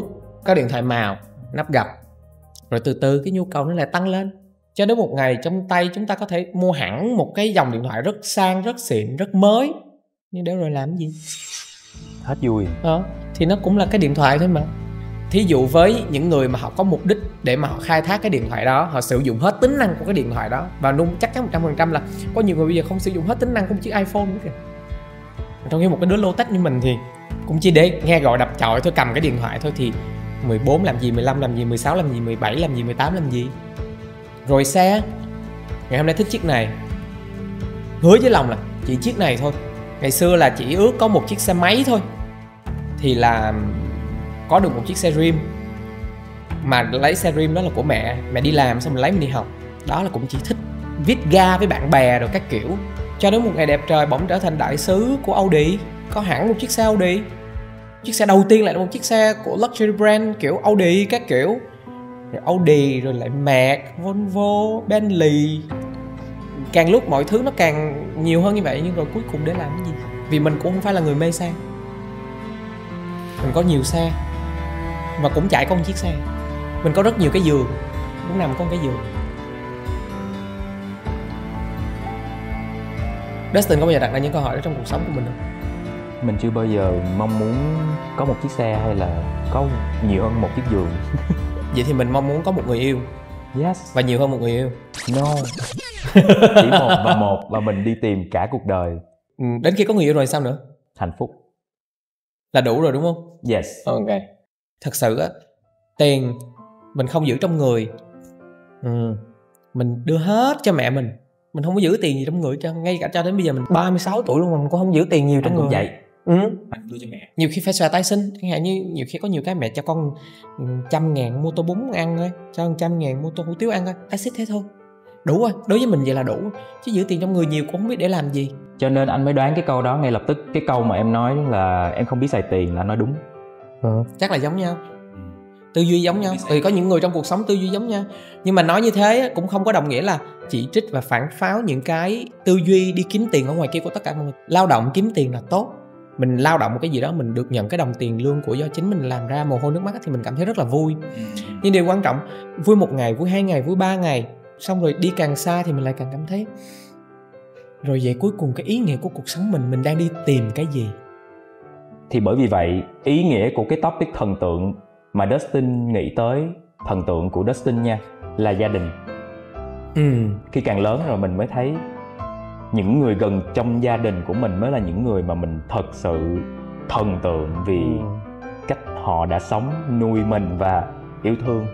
có điện thoại màu, nắp gập. Rồi từ từ cái nhu cầu nó lại tăng lên. Cho đến một ngày trong tay chúng ta có thể mua hẳn một cái dòng điện thoại rất sang, rất xịn, rất mới. Nhưng để rồi làm cái gì? Hết vui. Đó, thì nó cũng là cái điện thoại thôi mà. Thí dụ với những người mà họ có mục đích để mà họ khai thác cái điện thoại đó, họ sử dụng hết tính năng của cái điện thoại đó. Và Nung chắc chắn một trăm phần trăm là có nhiều người bây giờ không sử dụng hết tính năng của một chiếc iPhone nữa kìa. Trong khi một cái đứa low tech như mình thì cũng chỉ để nghe gọi đập chọi thôi, cầm cái điện thoại thôi. Thì mười bốn làm gì, mười lăm làm gì, mười sáu làm gì, mười bảy làm gì, mười tám làm gì. Rồi xe, ngày hôm nay thích chiếc này, hứa với lòng là chỉ chiếc này thôi. Ngày xưa là chỉ ước có một chiếc xe máy thôi thì là có được một chiếc xe Dream. Mà lấy xe Dream đó là của mẹ, mẹ đi làm xong rồi lấy mình đi học. Đó là cũng chỉ thích viết ga với bạn bè rồi các kiểu. Cho đến một ngày đẹp trời bỗng trở thành đại sứ của Audi, có hẳn một chiếc xe Audi. Chiếc xe đầu tiên lại là một chiếc xe của luxury brand kiểu Audi các kiểu. Rồi Audi rồi lại Mac, Volvo, Bentley. Càng lúc mọi thứ nó càng nhiều hơn như vậy. Nhưng rồi cuối cùng để làm cái gì? Vì mình cũng không phải là người mê xe. Mình có nhiều xe và cũng chạy có một chiếc xe. Mình có rất nhiều cái giường, lúc nào mình có một cái giường. Dustin có bao giờ đặt ra những câu hỏi đó trong cuộc sống của mình không? Mình chưa bao giờ mong muốn có một chiếc xe hay là có nhiều hơn một chiếc giường. Vậy thì mình mong muốn có một người yêu. Yes. Và nhiều hơn một người yêu. No. Chỉ một và một và mình đi tìm cả cuộc đời. Ừ, đến khi có người yêu rồi sao nữa? Hạnh phúc. Là đủ rồi đúng không? Yes. Ok. Thật sự á, tiền mình không giữ trong người. Ừ. Mình đưa hết cho mẹ mình. Mình không có giữ tiền gì trong người cho. Ngay cả cho đến bây giờ mình ba mươi sáu tuổi luôn mà mình cũng không giữ tiền nhiều trong Anh người. cũng vậy. Ừ. Anh đưa cho mẹ. Nhiều khi phải xòe tay xin. Chẳng hạn như nhiều khi có nhiều cái mẹ cho con trăm ngàn mua tô bún ăn thôi, cho một trăm ngàn mua tô hủ tiếu ăn thôi. That's it thế thôi. Đủ rồi. Đối với mình vậy là đủ. Chứ giữ tiền trong người nhiều cũng không biết để làm gì. Cho nên anh mới đoán cái câu đó ngay lập tức. Cái câu mà em nói là em không biết xài tiền là nói đúng. Ừ. Chắc là giống nhau. Tư duy giống nhau. Thì có những người trong cuộc sống tư duy giống nhau. Nhưng mà nói như thế cũng không có đồng nghĩa là chỉ trích và phản pháo những cái tư duy đi kiếm tiền ở ngoài kia của tất cả mọi người. Lao động kiếm tiền là tốt. Mình lao động một cái gì đó, mình được nhận cái đồng tiền lương của do chính mình làm ra, mồ hôi nước mắt thì mình cảm thấy rất là vui. Nhưng điều quan trọng, vui một ngày, vui hai ngày, vui ba ngày, xong rồi đi càng xa thì mình lại càng cảm thấy rồi vậy cuối cùng cái ý nghĩa của cuộc sống mình, mình đang đi tìm cái gì? Thì bởi vì vậy, ý nghĩa của cái topic thần tượng mà Dustin nghĩ tới, thần tượng của Dustin nha, là gia đình. Ừ. Khi càng lớn rồi mình mới thấy những người gần trong gia đình của mình mới là những người mà mình thật sự thần tượng vì ừ. cách họ đã sống, nuôi mình và yêu thương.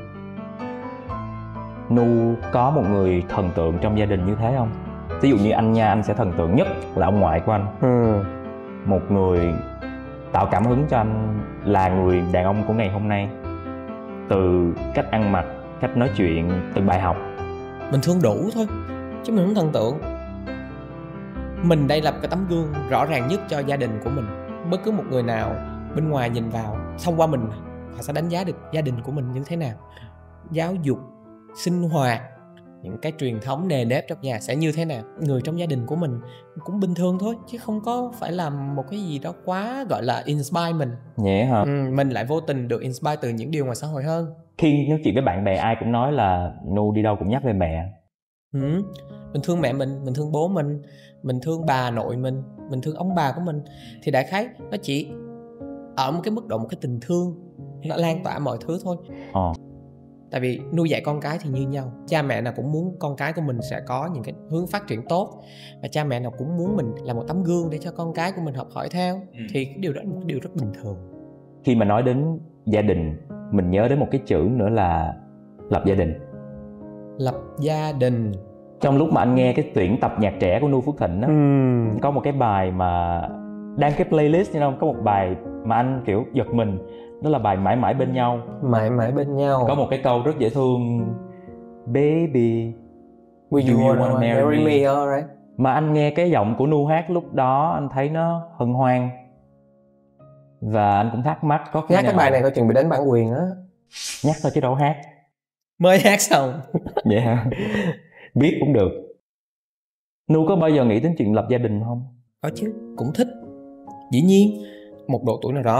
Nu có một người thần tượng trong gia đình như thế không? Ví dụ như anh nha, anh sẽ thần tượng nhất là ông ngoại của anh. Ừ. Một người tạo cảm hứng cho anh là người đàn ông của ngày hôm nay. Từ cách ăn mặc, cách nói chuyện, từng bài học. Mình thương đủ thôi, chứ mình không thần tượng. Mình đây là cái tấm gương rõ ràng nhất cho gia đình của mình. Bất cứ một người nào bên ngoài nhìn vào, thông qua mình, họ sẽ đánh giá được gia đình của mình như thế nào. Giáo dục, sinh hoạt, những cái truyền thống nề nếp trong nhà sẽ như thế nào. Người trong gia đình của mình cũng bình thường thôi, chứ không có phải làm một cái gì đó quá gọi là inspire mình. Nhẹ hả? Ừ, mình lại vô tình được inspire từ những điều ngoài xã hội hơn. Khi nói chuyện với bạn bè ai cũng nói là Nu đi đâu cũng nhắc về mẹ. Ừ, mình thương mẹ mình, mình thương bố mình, mình thương bà nội mình, mình thương ông bà của mình. Thì đại khái nó chỉ ở một cái mức độ, một cái tình thương, nó lan tỏa mọi thứ thôi. Ờ. Tại vì nuôi dạy con cái thì như nhau. Cha mẹ nào cũng muốn con cái của mình sẽ có những cái hướng phát triển tốt. Và cha mẹ nào cũng muốn mình là một tấm gương để cho con cái của mình học hỏi theo. ừ. Thì cái điều đó là một điều rất bình thường. Khi mà nói đến gia đình, mình nhớ đến một cái chữ nữa là lập gia đình. Lập gia đình. Trong lúc mà anh nghe cái tuyển tập nhạc trẻ của Nu Phước Thịnh á, ừ. có một cái bài mà đang cái playlist, you know, có một bài mà anh kiểu giật mình. Đó là bài Mãi Mãi Bên Nhau. Mãi Mãi Bên Nhau. Có một cái câu rất dễ thương: Baby, Will you, you wanna marry, marry me? Alright. Mà anh nghe cái giọng của Nu hát lúc đó, anh thấy nó hân hoan. Và anh cũng thắc mắc có khi hát nào... cái bài này coi chừng bị đánh bản quyền á. Nhắc thôi chứ đâu hát. Mới hát xong. Vậy hả? Biết cũng được. Nu có bao giờ nghĩ đến chuyện lập gia đình không? Có chứ, cũng thích. Dĩ nhiên, một độ tuổi nào đó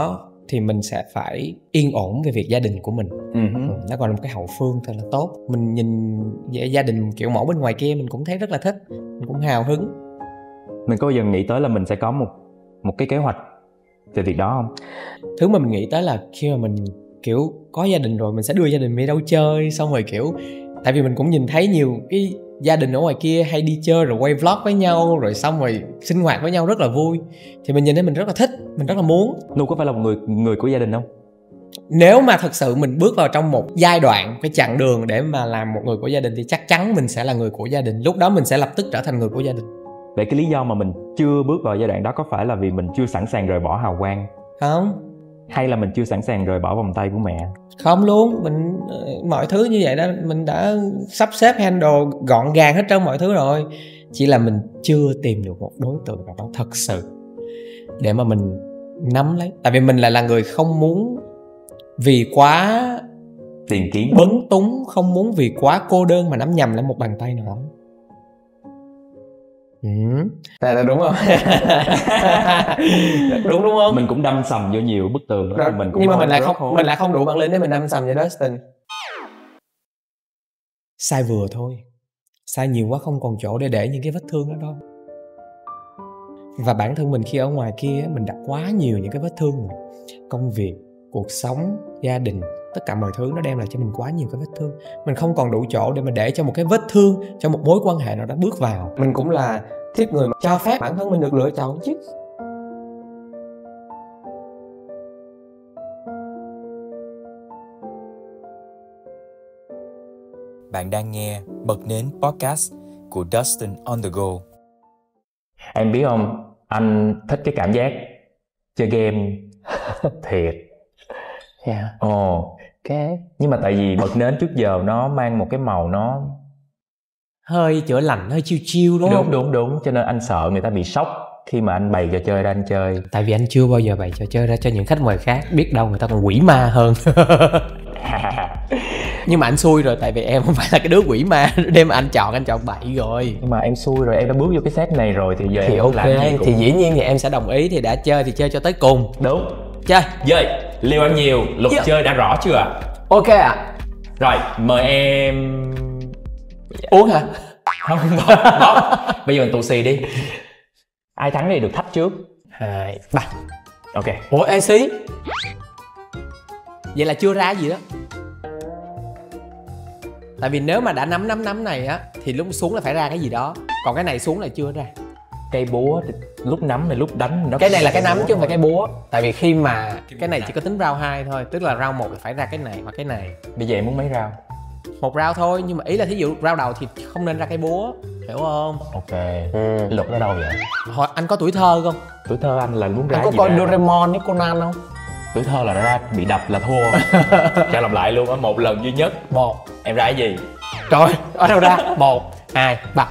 thì mình sẽ phải yên ổn về việc gia đình của mình. uh-huh. Ừ, nó còn là một cái hậu phương thật là tốt. Mình nhìn về gia đình kiểu mẫu bên ngoài kia mình cũng thấy rất là thích, mình cũng hào hứng. Mình có bao giờ nghĩ tới là mình sẽ có một một cái kế hoạch về việc đó không? Thứ mà mình nghĩ tới là khi mà mình kiểu có gia đình rồi mình sẽ đưa gia đình đi đâu chơi, xong rồi kiểu tại vì mình cũng nhìn thấy nhiều cái gia đình ở ngoài kia hay đi chơi rồi quay vlog với nhau rồi xong rồi sinh hoạt với nhau rất là vui, thì mình nhìn thấy mình rất là thích, mình rất là muốn. Nu có phải là một người người của gia đình không? Nếu mà thật sự mình bước vào trong một giai đoạn, cái chặng đường để mà làm một người của gia đình thì chắc chắn mình sẽ là người của gia đình. Lúc đó mình sẽ lập tức trở thành người của gia đình. Vậy cái lý do mà mình chưa bước vào giai đoạn đó có phải là vì mình chưa sẵn sàng rời bỏ hào quang? Không. Hay là mình chưa sẵn sàng rời bỏ vòng tay của mẹ? Không luôn, mình mọi thứ như vậy đó mình đã sắp xếp handle gọn gàng hết trơn mọi thứ rồi. Chỉ là mình chưa tìm được một đối tượng nào đó thật sự để mà mình nắm lấy. Tại vì mình lại là người không muốn vì quá Tiền kiến, bấn túng, không muốn vì quá cô đơn mà nắm nhầm lấy một bàn tay nào đó. Ừ. Là, là đúng không? Đúng đúng không? Mình cũng đâm sầm vô nhiều bức tường đó, mình cũng nhưng mà mình lại không khổ. mình lại không đủ bản lĩnh để mình đâm sầm cho Dustin. Sai vừa thôi, sai nhiều quá không còn chỗ để để những cái vết thương đó đâu. Và bản thân mình khi ở ngoài kia mình đã quá nhiều những cái vết thương rồi. Công việc, cuộc sống, gia đình, tất cả mọi thứ nó đem lại cho mình quá nhiều cái vết thương. Mình không còn đủ chỗ để mà để cho một cái vết thương, cho một mối quan hệ nào đó bước vào. Mình cũng là tiếp người mà cho phép bản thân mình được lựa chọn chứ. Bạn đang nghe Bật Nến Podcast của Dustin on the go. Em biết không, anh thích cái cảm giác chơi game thiệt. Yeah. Ồ, Okay. nhưng mà tại vì Bật Nến trước giờ nó mang một cái màu nó hơi chữa lành, hơi chill chill đúng không? Đúng đúng đúng, cho nên anh sợ người ta bị sốc khi mà anh bày trò chơi ra anh chơi. Tại vì anh chưa bao giờ bày trò chơi ra cho những khách mời khác, biết đâu người ta còn quỷ ma hơn. Nhưng mà anh xui rồi, tại vì em không phải là cái đứa quỷ ma đem anh chọn, anh chọn bậy rồi. Nhưng mà em xui rồi, em đã bước vô cái set này rồi thì giờ thì em ok, làm gì cũng... thì dĩ nhiên thì em sẽ đồng ý, thì đã chơi thì chơi cho tới cùng. Đúng. Chơi. Chơi, liều ăn nhiều, luật Yeah. chơi đã rõ chưa ạ? Ok ạ. À. Rồi, mời em... Uống hả? Không, bóp, bóp. Bây giờ mình tụ xì đi. Ai thắng thì được thách trước. Hai, ba. Ok. Ủa ê xí. Vậy là chưa ra gì đó. Tại vì nếu mà đã nắm nắm nắm này á thì lúc xuống là phải ra cái gì đó. Còn cái này xuống là chưa ra. Cây búa thì lúc nắm này lúc đánh nó... Cái này là cái nắm chứ không phải cái búa. Tại vì khi mà cái này chỉ có tính round hai thôi. Tức là round một là phải ra cái này hoặc cái này. Bây giờ em muốn mấy round? Một round thôi, nhưng mà ý là thí dụ round đầu thì không nên ra cái búa, hiểu không? Ok. Ừ. Luật ở đâu vậy? Hồi anh có tuổi thơ không? Tuổi thơ anh là muốn ra Anh có gì coi ra? Doraemon với Conan không? Tuổi thơ là ra bị đập là thua. Cho làm lại luôn á, một lần duy nhất. Một. Em ra cái gì? Trời, ở đâu ra? Một, hai, ba.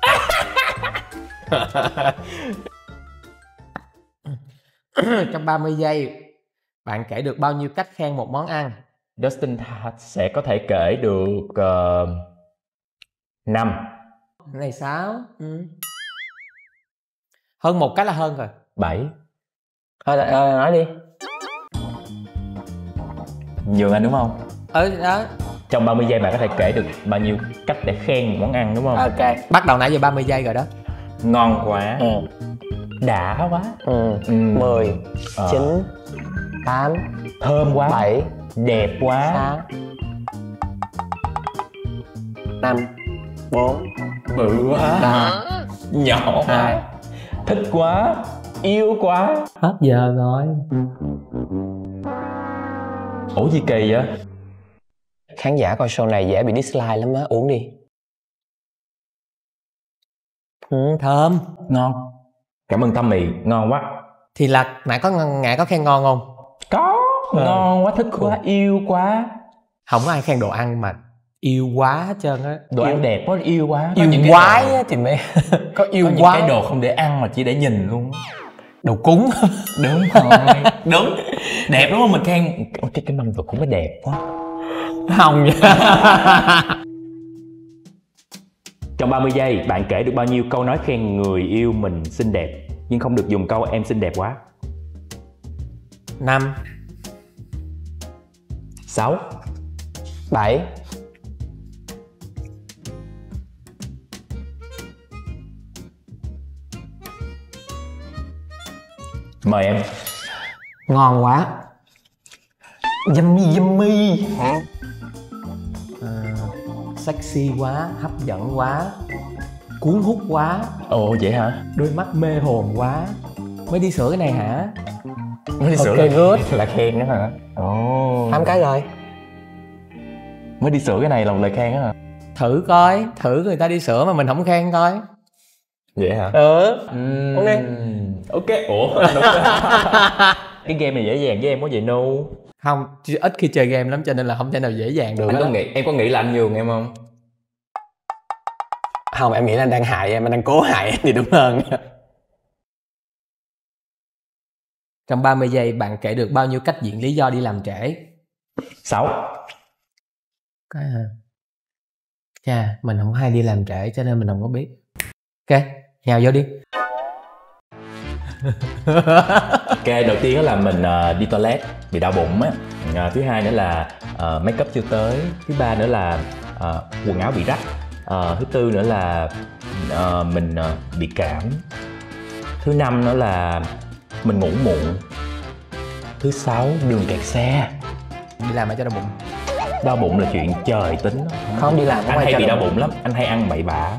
Trong ba mươi giây, bạn kể được bao nhiêu cách khen một món ăn? Dustin sẽ có thể kể được uh, năm. Cái này sáu. Ừ. Hơn một cái là hơn rồi. Bảy. Thôi à, nói đi. Nhường anh đúng không? Ừ đó. Trong ba mươi giây bạn có thể kể được bao nhiêu cách để khen một món ăn đúng không? Ok. Bắt đầu nãy giờ ba mươi giây rồi đó. Ngon quá. Ừ. Đã quá. Ừ. Ừ. mười, Ờ. chín, tám, Thơm quá. bảy, Đẹp quá. sáu, năm, bốn, Bự quá. ba, Nhỏ quá. hai. Thích quá. Yêu quá. Hết giờ rồi. Ủa gì kỳ vậy? Khán giả coi show này dễ bị dislike lắm á, uống đi. Ừ, thơm. Ngon. Cảm ơn Tâm Mì, ngon quá. Thì là nãy có ngại có khen ngon không? Có. Ừ. Ngon quá, thích quá, yêu quá. Không có ai khen đồ ăn mà yêu quá hết trơn á. Đồ ăn đẹp quá, yêu quá. Yêu quái á thì mới có yêu Có những quá. cái đồ không để ăn mà chỉ để nhìn luôn. Đồ cúng. Đúng rồi. Đúng. Đẹp đúng không? Mình khen cái cái mâm vật cũng mới đẹp quá. Không nha. Trong ba mươi giây, bạn kể được bao nhiêu câu nói khen người yêu mình xinh đẹp, nhưng không được dùng câu em xinh đẹp quá? Năm, sáu, bảy. Mời em. Ngon quá. Yummy yummy. À, sexy quá, hấp dẫn quá, cuốn hút quá, Ồ vậy hả? đôi mắt mê hồn quá. Mới đi sửa cái này hả? Mới đi sửa Ok, là, good. là khen đó hả? Ồ. Tám cái rồi. Mới đi sửa cái này là một lời khen đó hả? Thử coi, thử người ta đi sửa mà mình không khen coi. Vậy hả? Ừ. Uhm, Ok. Ok. Ủa? Cái game này dễ dàng với em quá vậy nu. Không, chứ ít khi chơi game lắm cho nên là không thể nào dễ dàng được. Anh đó. có nghĩ em có nghĩ là anh nhường em không? Không, em nghĩ là anh đang hại em, anh đang cố hại em thì đúng hơn. Trong ba mươi giây bạn kể được bao nhiêu cách diễn lý do đi làm trễ? Sáu. Cái hả? Chà, mình không hay đi làm trễ cho nên mình không có biết. Ok, nhào vô đi. Ok, đầu tiên đó là mình uh, đi toilet bị đau bụng á. Uh, thứ hai nữa là uh, make up chưa tới. Thứ ba nữa là uh, quần áo bị rách. Uh, thứ tư nữa là uh, mình uh, bị cảm. Thứ năm nữa là mình ngủ muộn. Thứ sáu đường kẹt xe. Đi làm ở cho đau bụng. Đau bụng là chuyện trời tính. Không đi làm Anh hay bị đau bụng lắm, anh hay ăn bậy bạ.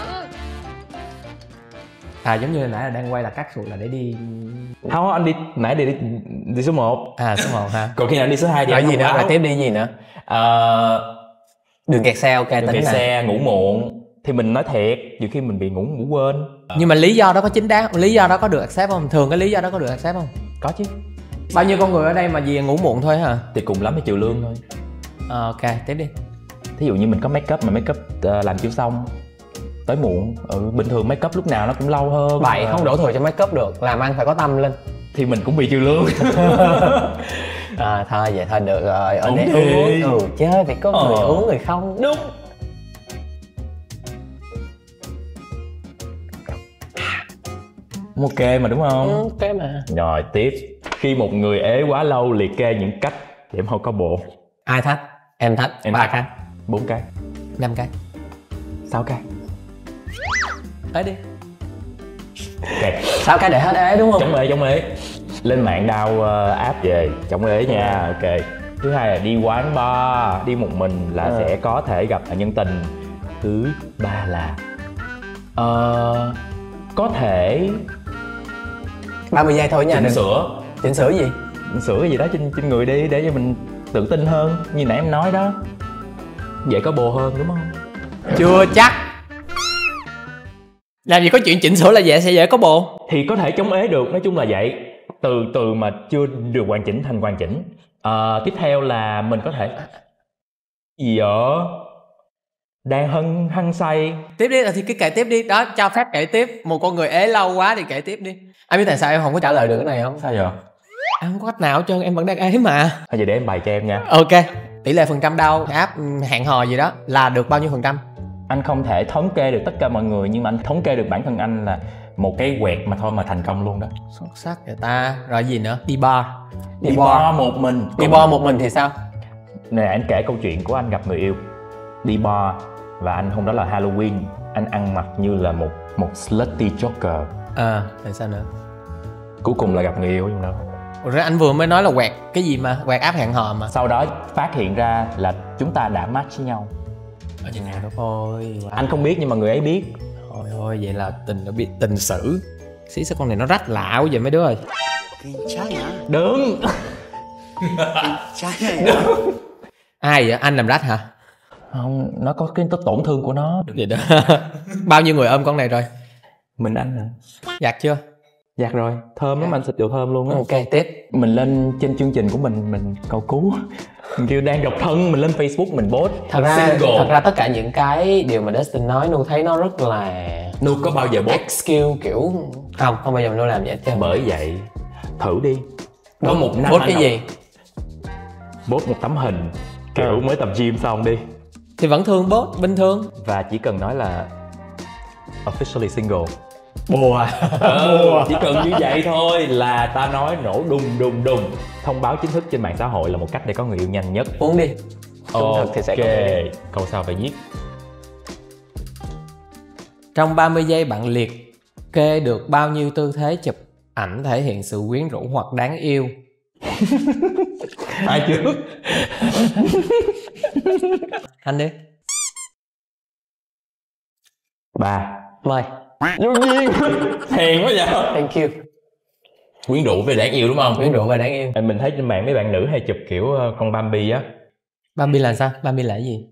À giống như nãy là đang quay là cắt sụt là để đi. Không, anh đi nãy đi đi, đi số một. À số một hả? Còn khi nào đi số hai thì Rồi anh gì không nữa? báo. Rồi tiếp đi gì nữa? Ờ, Đường kẹt xe ok đường tính kẹt nè. xe, ngủ muộn thì mình nói thiệt, nhiều khi mình bị ngủ ngủ quên. Nhưng mà lý do đó có chính đáng, lý do đó có được accept không? Thường cái lý do đó có được accept không? Có chứ. Bao nhiêu con người ở đây mà vì ngủ muộn thôi hả? Thì cùng lắm thì trừ lương thôi. À, ok, tiếp đi. Thí dụ như mình có make up mà make up uh, làm chưa xong, tới muộn. Ừ, bình thường make up lúc nào nó cũng lâu hơn. Vậy không đổ thừa cho make up được, làm ăn phải có tâm lên. Thì mình cũng bị trừ lương. À thôi vậy thôi được rồi, ở Uống đây đi. uống, ừ chơi thì có người Ờ. uống người không. Đúng. Ok mà đúng không? Ừ, ok mà. Rồi tiếp. Khi một người ế quá lâu, liệt kê những cách để mau có bồ. Ai thách? Em thách. Em Ba thách. cái. Bốn cái. Năm cái. Sáu cái. Tới đi. Ok. Sáu cái để hết ế đúng không? Chống ế, chống ế. Lên mạng download uh, app về chống ế nha. Ok. Thứ hai là đi quán bar, đi một mình là Ừ. sẽ có thể gặp nhân tình. Thứ ba là ờ, có thể ba mươi giây thôi nha. chỉnh Đừng- sửa Chỉnh sửa gì? sửa cái gì đó trên trên người đi để cho mình tự tin hơn, như nãy em nói đó, dễ có bồ hơn đúng không? Chưa chắc. Làm gì có chuyện chỉnh sửa là dễ sẽ dễ có bồ. Thì có thể chống ế được, nói chung là vậy. Từ từ mà chưa được hoàn chỉnh thành hoàn chỉnh. Ờ, tiếp theo là mình có thể gì vậy? Đang hân hăng say. Tiếp đi, thì cứ kể tiếp đi. Đó, cho phép kể tiếp. Một con người ế lâu quá thì kể tiếp đi. Anh biết tại sao em không có Trả lời được cái này không? Sao vậy? Em không có cách nào hết trơn, em vẫn đang ế mà. Thôi vậy để em bày cho em nha. Ok. Tỷ lệ phần trăm đau áp ừ, hẹn hò gì đó là được bao nhiêu phần trăm? Anh không thể thống kê được tất cả mọi người, nhưng mà anh thống kê được bản thân anh là một cái quẹt mà thôi mà thành công luôn đó. Xuất sắc người ta. Rồi gì nữa? Đi bar. Đi, Đi bar. bar. một mình. Đi bo một mình thì sao? Nè, anh kể câu chuyện của anh gặp người yêu. Đi bar và anh hôm đó là Halloween, anh ăn mặc như là một một slutty joker. À, tại sao nữa? Cuối cùng là gặp người yêu trong đó. Ủa, rồi anh vừa mới nói là quẹt cái gì mà quẹt áp hẹn hò mà. Sau đó phát hiện ra là chúng ta đã match với nhau. Ở trên nào đó thôi. Anh không biết nhưng mà người ấy biết. Thôi thôi vậy là tình đã bị tình sử. Xí sao con này nó rách lạ quá vậy mấy đứa ơi. Đứng. Ai vậy? Anh làm rách hả? Không, nó có cái tổn thương của nó. Vậy đó. Bao nhiêu người ôm con này rồi? Mình anh hả? Giặt chưa? Giặt rồi, thơm lắm, anh xịt dầu thơm luôn á. Ok tiếp. Mình lên trên chương trình của mình, mình cầu cứu. Mình kêu đang độc thân, mình lên Facebook mình post. Thật ra Single. thật ra tất cả những cái điều mà Dustin nói Nu thấy nó rất là Nu có bao giờ post? skill kiểu không không bao giờ Nu làm vậy hết trơn. Bởi vậy thử đi. Có một năm Post anh cái gì? post một tấm hình kiểu mới tập gym xong đi, Thì vẫn thường post bình thường. và chỉ cần nói là officially single Bùa. Bùa. Chỉ cần như vậy thôi là ta nói nổ đùng đùng đùng. Thông báo chính thức trên mạng xã hội là một cách để có người yêu nhanh nhất. Uống đi. Trung thực thì sẽ có người yêu. Câu sau phải viết. Trong ba mươi giây bạn liệt kê được bao nhiêu tư thế chụp ảnh thể hiện sự quyến rũ hoặc đáng yêu? Ai trước? Anh đi. Ba. Mời. Đương nhiên. Hèn quá vậy. Thank you. Quyến rũ với đáng yêu đúng không? Quyến rũ và đáng yêu. Mình thấy trên mạng mấy bạn nữ hay chụp kiểu ờ, con Bambi á. Bambi là sao? Bambi là cái gì?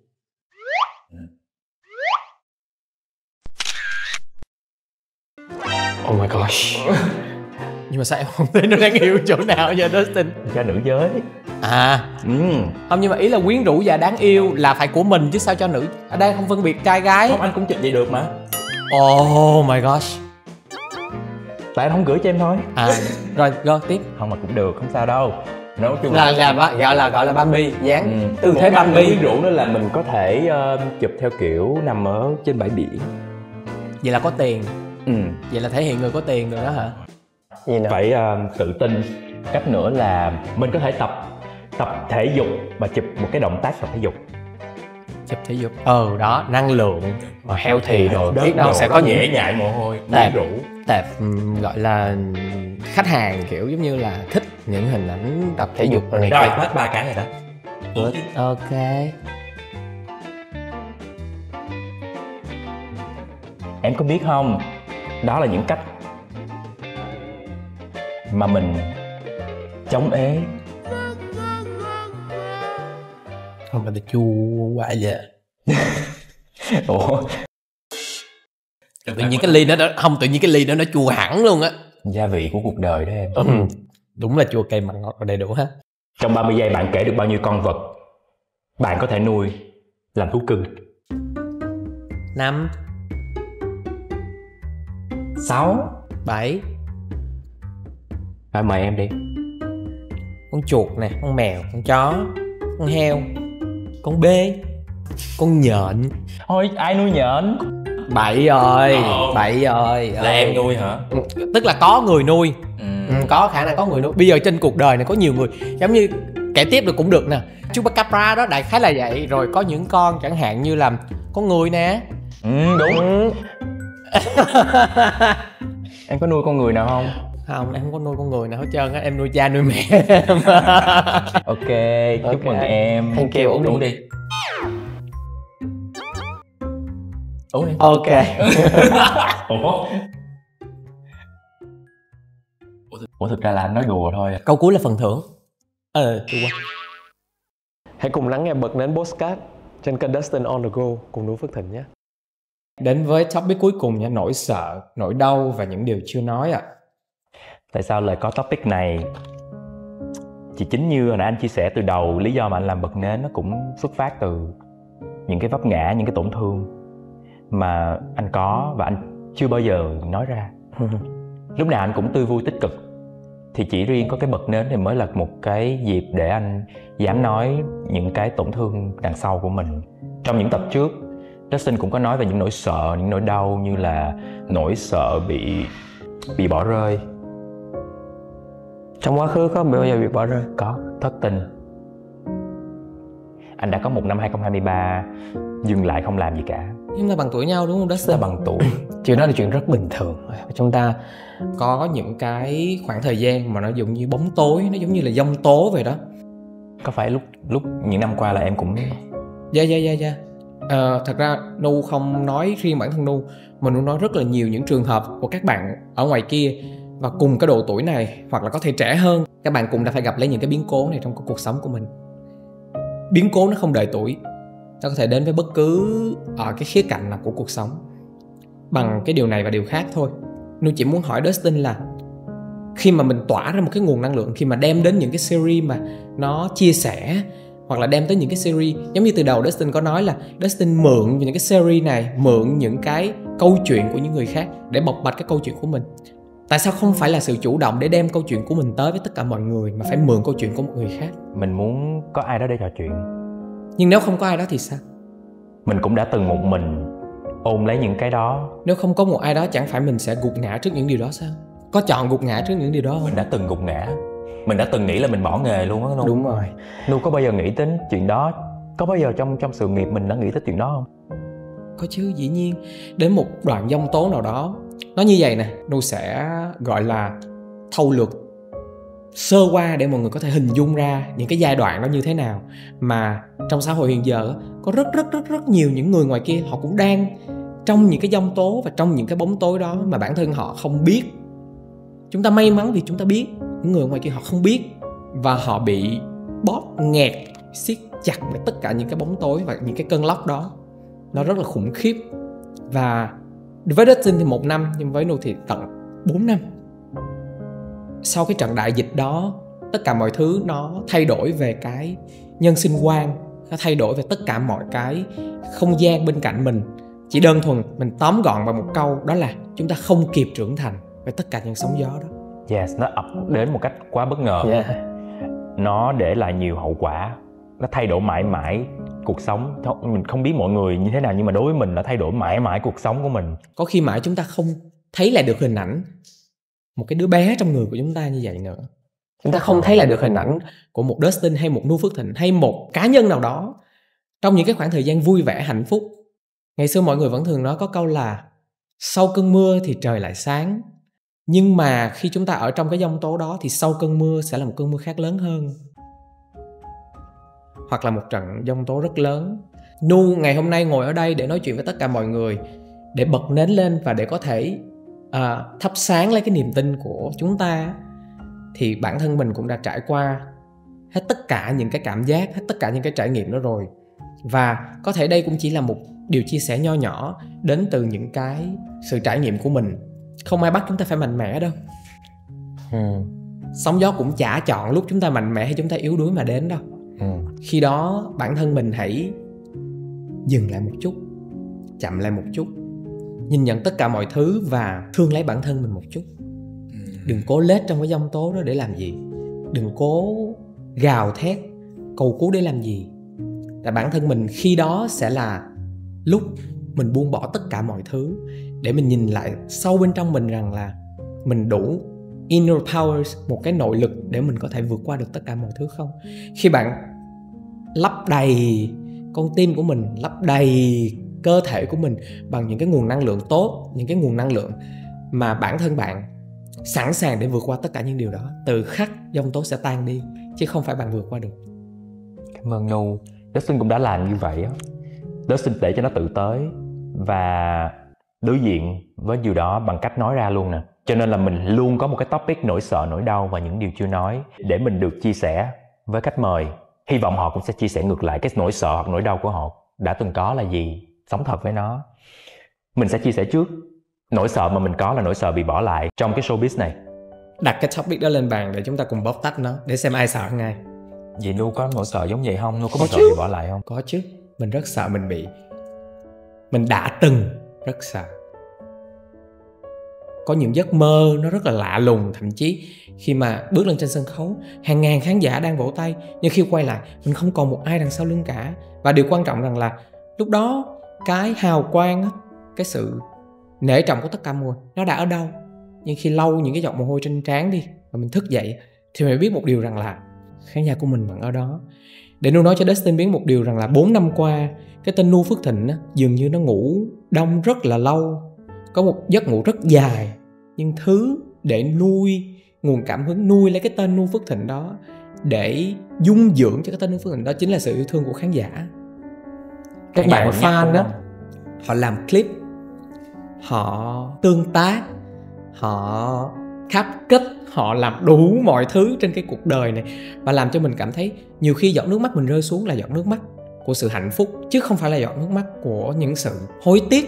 Oh my gosh. Nhưng mà sao em không thấy nó đáng yêu chỗ nào vậy Dustin? Cho nữ giới. À Ừ. không, nhưng mà ý là quyến rũ và đáng yêu là phải của mình chứ sao cho nữ. Ở đây không phân biệt trai gái. Không, anh cũng chụp vậy được mà. Oh my gosh. Tại anh không gửi cho em thôi. À rồi, rồi tiếp. Không mà cũng được, không sao đâu. Nói chung Là là gọi là gọi là Bambi, dáng Ừ. tư thế Một cách Bambi. quyến rũ nữa là mình có thể ờ, chụp theo kiểu nằm ở trên bãi biển. Vậy là có tiền. Ừ. Vậy là thể hiện người có tiền rồi đó hả? Gì nào? Phải ờ, tự tin. Cách nữa là mình có thể tập tập thể dục và chụp một cái động tác tập thể dục. Chụp thể dục. Ờ đó, năng lượng và healthy rồi. Đất Biết đâu độ, sẽ có Nhễ những nhại mồ hôi, Tệp. quyến rũ. tệp ừm, gọi là khách hàng kiểu giống như là thích những hình ảnh tập thể dục rồi này Rồi, kia. hết ba cái rồi đó. Good. Ok. Em có biết không? Đó là những cách mà mình chống ế. Không, mình chua quá vậy. Ủa? Tự nhiên cái ly đó, đó không tự nhiên cái ly đó nó chua hẳn luôn á. Gia vị của cuộc đời đó em. Ừ. Đúng là chua cay mặn ngọt đầy đủ hết. Trong ba mươi giây bạn kể được bao nhiêu con vật bạn có thể nuôi làm thú cưng? Năm, Sáu. bảy. Phải mời em đi. Con chuột nè, con mèo, con chó, con heo, con bê, con nhện. Thôi ai nuôi nhện? Bảy rồi, Ồ. bảy rồi. Là em nuôi hả? Ừ, tức là có người nuôi. Ừ. Ừ, có khả năng có người nuôi. Bây giờ trên cuộc đời này có nhiều người, giống như kể tiếp được cũng được nè. Chupacabra đó đại khái là vậy. Rồi có những con chẳng hạn như là con người nè. Ừ đúng. Em có nuôi con người nào không? Không, em không có nuôi con người nào hết trơn á. Em nuôi cha nuôi mẹ em. Ok, chúc Ok. mừng em. Thank you. Uống đi. Uống đi. Ok. Ủa? Ủa thực ra là anh nói đùa thôi. Câu cuối là phần thưởng. Ờ, chua quá. Hãy cùng lắng nghe bật nến Postcard trên kênh Dustin on the go cùng Núi Phước Thịnh nhé. Đến với topic cuối cùng nha, nỗi sợ, nỗi đau và những điều chưa nói ạ. À. Tại sao lại có topic này? Chỉ chính như hồi nãy anh chia sẻ từ đầu, lý do mà anh làm bật nến nó cũng xuất phát từ những cái vấp ngã, những cái tổn thương mà anh có và anh chưa bao giờ nói ra. Lúc nào anh cũng tươi vui tích cực. Thì chỉ riêng có cái bật nến thì mới là một cái dịp để anh dám nói những cái tổn thương đằng sau của mình. Trong những tập trước, Dustin cũng có nói về những nỗi sợ, những nỗi đau như là nỗi sợ bị bị bỏ rơi. Trong quá khứ có bao giờ bị bỏ rơi? Có, thất tình. Anh đã có một năm hai không hai ba dừng lại không làm gì cả. Chúng ta bằng tuổi nhau đúng không Chúng Dustin? ta bằng tuổi. Chuyện đó là chuyện rất bình thường. Chúng ta có những cái khoảng thời gian mà nó giống như bóng tối, nó giống như là giông tố vậy đó. Có phải lúc lúc những năm qua là em cũng Dạ dạ dạ dạ. Ờ, thật ra Nu không nói riêng bản thân Nu, mà Nu nói rất là nhiều những trường hợp của các bạn ở ngoài kia và cùng cái độ tuổi này hoặc là có thể trẻ hơn, các bạn cũng đã phải gặp lấy những cái biến cố này trong cuộc sống của mình. Biến cố nó không đợi tuổi, nó có thể đến với bất cứ ở cái khía cạnh nào của cuộc sống bằng cái điều này và điều khác thôi. Nu chỉ muốn hỏi Dustin là khi mà mình tỏa ra một cái nguồn năng lượng, khi mà đem đến những cái series mà nó chia sẻ hoặc là đem tới những cái series giống như từ đầu Dustin có nói là Dustin mượn những cái series này, mượn những cái câu chuyện của những người khác để bộc bạch cái câu chuyện của mình. Tại sao không phải là sự chủ động để đem câu chuyện của mình tới với tất cả mọi người, mà phải mượn câu chuyện của một người khác? mình muốn có ai đó để trò chuyện. Nhưng nếu không có ai đó thì sao? Mình cũng đã từng một mình ôm lấy những cái đó. Nếu không có một ai đó chẳng phải mình sẽ gục ngã trước những điều đó sao? Có chọn gục ngã trước những điều đó không? Mình đã từng gục ngã. Mình đã từng nghĩ là mình bỏ nghề luôn á Nu. Đúng rồi. Nu có bao giờ nghĩ đến chuyện đó? Có bao giờ trong trong sự nghiệp mình đã nghĩ tới chuyện đó không? Có chứ, dĩ nhiên. Đến một đoạn dông tố nào đó, nó như vậy nè, Nu sẽ gọi là thâu lược sơ qua để mọi người có thể hình dung ra những cái giai đoạn đó như thế nào. Mà trong xã hội hiện giờ có rất rất rất rất nhiều những người ngoài kia, họ cũng đang trong những cái dông tố và trong những cái bóng tối đó mà bản thân họ không biết. Chúng ta may mắn vì chúng ta biết, những người ngoài kia họ không biết và họ bị bóp nghẹt, siết chặt với tất cả những cái bóng tối và những cái cơn lốc đó. Nó rất là khủng khiếp. Và với Dustin thì một năm, nhưng với Nu thì tận bốn năm. Sau cái trận đại dịch đó, tất cả mọi thứ nó thay đổi về cái nhân sinh quan, nó thay đổi về tất cả mọi cái không gian bên cạnh mình. Chỉ đơn thuần mình tóm gọn bằng một câu, đó là chúng ta không kịp trưởng thành với tất cả những sóng gió đó. Yes, nó ập đến một cách quá bất ngờ. Yeah. Nó để lại nhiều hậu quả. Nó thay đổi mãi mãi cuộc sống. Mình không biết mọi người như thế nào, nhưng mà đối với mình nó thay đổi mãi mãi cuộc sống của mình. Có khi mãi chúng ta không thấy lại được hình ảnh một cái đứa bé trong người của chúng ta như vậy nữa. Chúng ta không thấy lại được hình ảnh của một Dustin hay một Nu Phước Thịnh hay một cá nhân nào đó trong những cái khoảng thời gian vui vẻ hạnh phúc. Ngày xưa mọi người vẫn thường nói có câu là sau cơn mưa thì trời lại sáng. Nhưng mà khi chúng ta ở trong cái giông tố đó thì sau cơn mưa sẽ là một cơn mưa khác lớn hơn, hoặc là một trận giông tố rất lớn. Nu ngày hôm nay ngồi ở đây để nói chuyện với tất cả mọi người, để bật nến lên và để có thể à, thắp sáng lấy cái niềm tin của chúng ta. Thì bản thân mình cũng đã trải qua hết tất cả những cái cảm giác, hết tất cả những cái trải nghiệm đó rồi. Và có thể đây cũng chỉ là một điều chia sẻ nho nhỏ đến từ những cái sự trải nghiệm của mình. Không ai bắt chúng ta phải mạnh mẽ đâu. hmm. Sóng gió cũng chả chọn lúc chúng ta mạnh mẽ hay chúng ta yếu đuối mà đến đâu. hmm. Khi đó bản thân mình hãy dừng lại một chút, chậm lại một chút, nhìn nhận tất cả mọi thứ và thương lấy bản thân mình một chút. Đừng cố lết trong cái giông tố đó để làm gì. Đừng cố gào thét cầu cứu để làm gì. Tại bản thân mình khi đó sẽ là lúc mình buông bỏ tất cả mọi thứ, để mình nhìn lại sâu bên trong mình rằng là mình đủ inner powers, một cái nội lực để mình có thể vượt qua được tất cả mọi thứ không. Khi bạn lấp đầy con tim của mình, lấp đầy cơ thể của mình bằng những cái nguồn năng lượng tốt, những cái nguồn năng lượng mà bản thân bạn sẵn sàng để vượt qua tất cả những điều đó, từ khắc giông tố sẽ tan đi, chứ không phải bạn vượt qua được. Cảm ơn Nu. Dustin cũng đã làm như vậy á. Dustin để cho nó tự tới và đối diện với điều đó bằng cách nói ra luôn nè. Cho nên là mình luôn có một cái topic nỗi sợ, nỗi đau và những điều chưa nói để mình được chia sẻ với khách mời. Hy vọng họ cũng sẽ chia sẻ ngược lại cái nỗi sợ hoặc nỗi đau của họ đã từng có là gì, sống thật với nó. Mình sẽ chia sẻ trước. Nỗi sợ mà mình có là nỗi sợ bị bỏ lại trong cái showbiz này. Đặt cái topic đó lên bàn để chúng ta cùng bóc tách nó, để xem ai sợ hơn ai. Vậy Nu có nỗi sợ giống vậy không? Nu có, Có sợ chứ. bị bỏ lại không? Có chứ. Mình rất sợ mình bị. Mình đã từng rất sợ. Có những giấc mơ nó rất là lạ lùng. Thậm chí khi mà bước lên trên sân khấu, hàng ngàn khán giả đang vỗ tay, nhưng khi quay lại mình không còn một ai đằng sau lưng cả. Và điều quan trọng rằng là lúc đó cái hào quang, cái sự nể trọng của tất cả mọi người nó đã ở đâu. Nhưng khi lau những cái giọt mồ hôi trên trán đi và mình thức dậy thì mình biết một điều rằng là khán giả của mình vẫn ở đó. Để Nu nói cho Dustin biết một điều rằng là bốn năm qua, cái tên Nu Phước Thịnh á, dường như nó ngủ đông rất là lâu. Có một giấc ngủ rất dài. Nhưng thứ để nuôi nguồn cảm hứng, nuôi lấy cái tên Nu Phước Thịnh đó, để dung dưỡng cho cái tên Nu Phước Thịnh đó, chính là sự yêu thương của khán giả. Các bạn fan đó, họ làm clip, họ tương tác, họ cáp kết, họ làm đủ mọi thứ trên cái cuộc đời này, và làm cho mình cảm thấy nhiều khi giọt nước mắt mình rơi xuống là giọt nước mắt của sự hạnh phúc, chứ không phải là giọt nước mắt của những sự hối tiếc.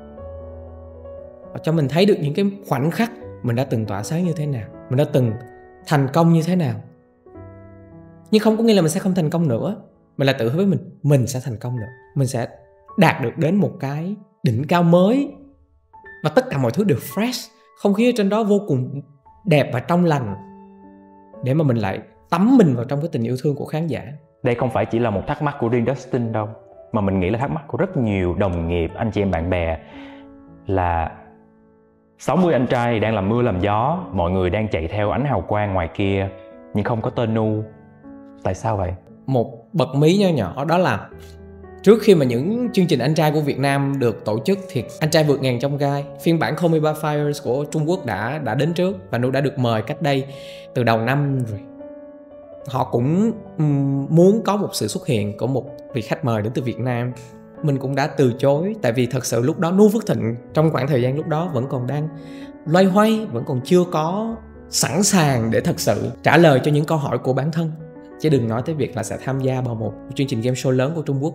Và cho mình thấy được những cái khoảnh khắc mình đã từng tỏa sáng như thế nào, mình đã từng thành công như thế nào. Nhưng không có nghĩa là mình sẽ không thành công nữa. Mình là tự hứa với mình, mình sẽ thành công nữa, mình sẽ đạt được đến một cái đỉnh cao mới. Và tất cả mọi thứ đều fresh, không khí ở trên đó vô cùng đẹp và trong lành, để mà mình lại tắm mình vào trong cái tình yêu thương của khán giả. Đây không phải chỉ là một thắc mắc của riêng Dustin đâu. mà mình nghĩ là thắc mắc của rất nhiều đồng nghiệp, anh chị em bạn bè là sáu mươi anh trai đang làm mưa làm gió, mọi người đang chạy theo ánh hào quang ngoài kia nhưng không có tên Nu. Tại sao vậy? Một bật mí nho nhỏ đó là trước khi mà những chương trình anh trai của Việt Nam được tổ chức thì Anh Trai Vượt Ngàn Chông Gai, phiên bản Call Me By Fire của Trung Quốc đã đã đến trước, và Nu đã được mời cách đây từ đầu năm rồi. Họ cũng um, muốn có một sự xuất hiện của một vị khách mời đến từ Việt Nam. Mình cũng đã từ chối, tại vì thật sự lúc đó Nu Phước Thịnh trong khoảng thời gian lúc đó vẫn còn đang loay hoay, vẫn còn chưa có sẵn sàng để thật sự trả lời cho những câu hỏi của bản thân, chứ đừng nói tới việc là sẽ tham gia vào một chương trình game show lớn của Trung Quốc.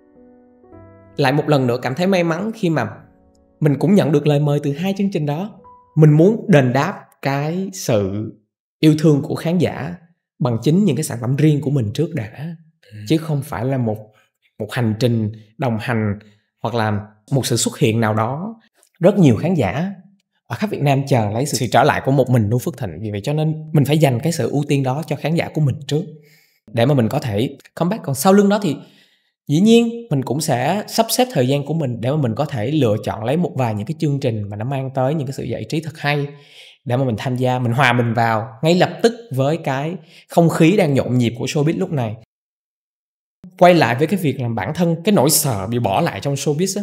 Lại một lần nữa cảm thấy may mắn khi mà mình cũng nhận được lời mời từ hai chương trình đó. Mình muốn đền đáp cái sự yêu thương của khán giả bằng chính những cái sản phẩm riêng của mình trước đã, chứ không phải là một một hành trình đồng hành hoặc là một sự xuất hiện nào đó. Rất nhiều khán giả ở khắp Việt Nam chờ lấy sự trở lại của một mình Nu Phước Thịnh, vì vậy cho nên mình phải dành cái sự ưu tiên đó cho khán giả của mình trước để mà mình có thể comeback. Còn sau lưng đó thì dĩ nhiên mình cũng sẽ sắp xếp thời gian của mình để mà mình có thể lựa chọn lấy một vài những cái chương trình mà nó mang tới những cái sự giải trí thật hay để mà mình tham gia, mình hòa mình vào ngay lập tức với cái không khí đang nhộn nhịp của showbiz lúc này. Quay lại với cái việc làm bản thân, cái nỗi sợ bị bỏ lại trong showbiz á.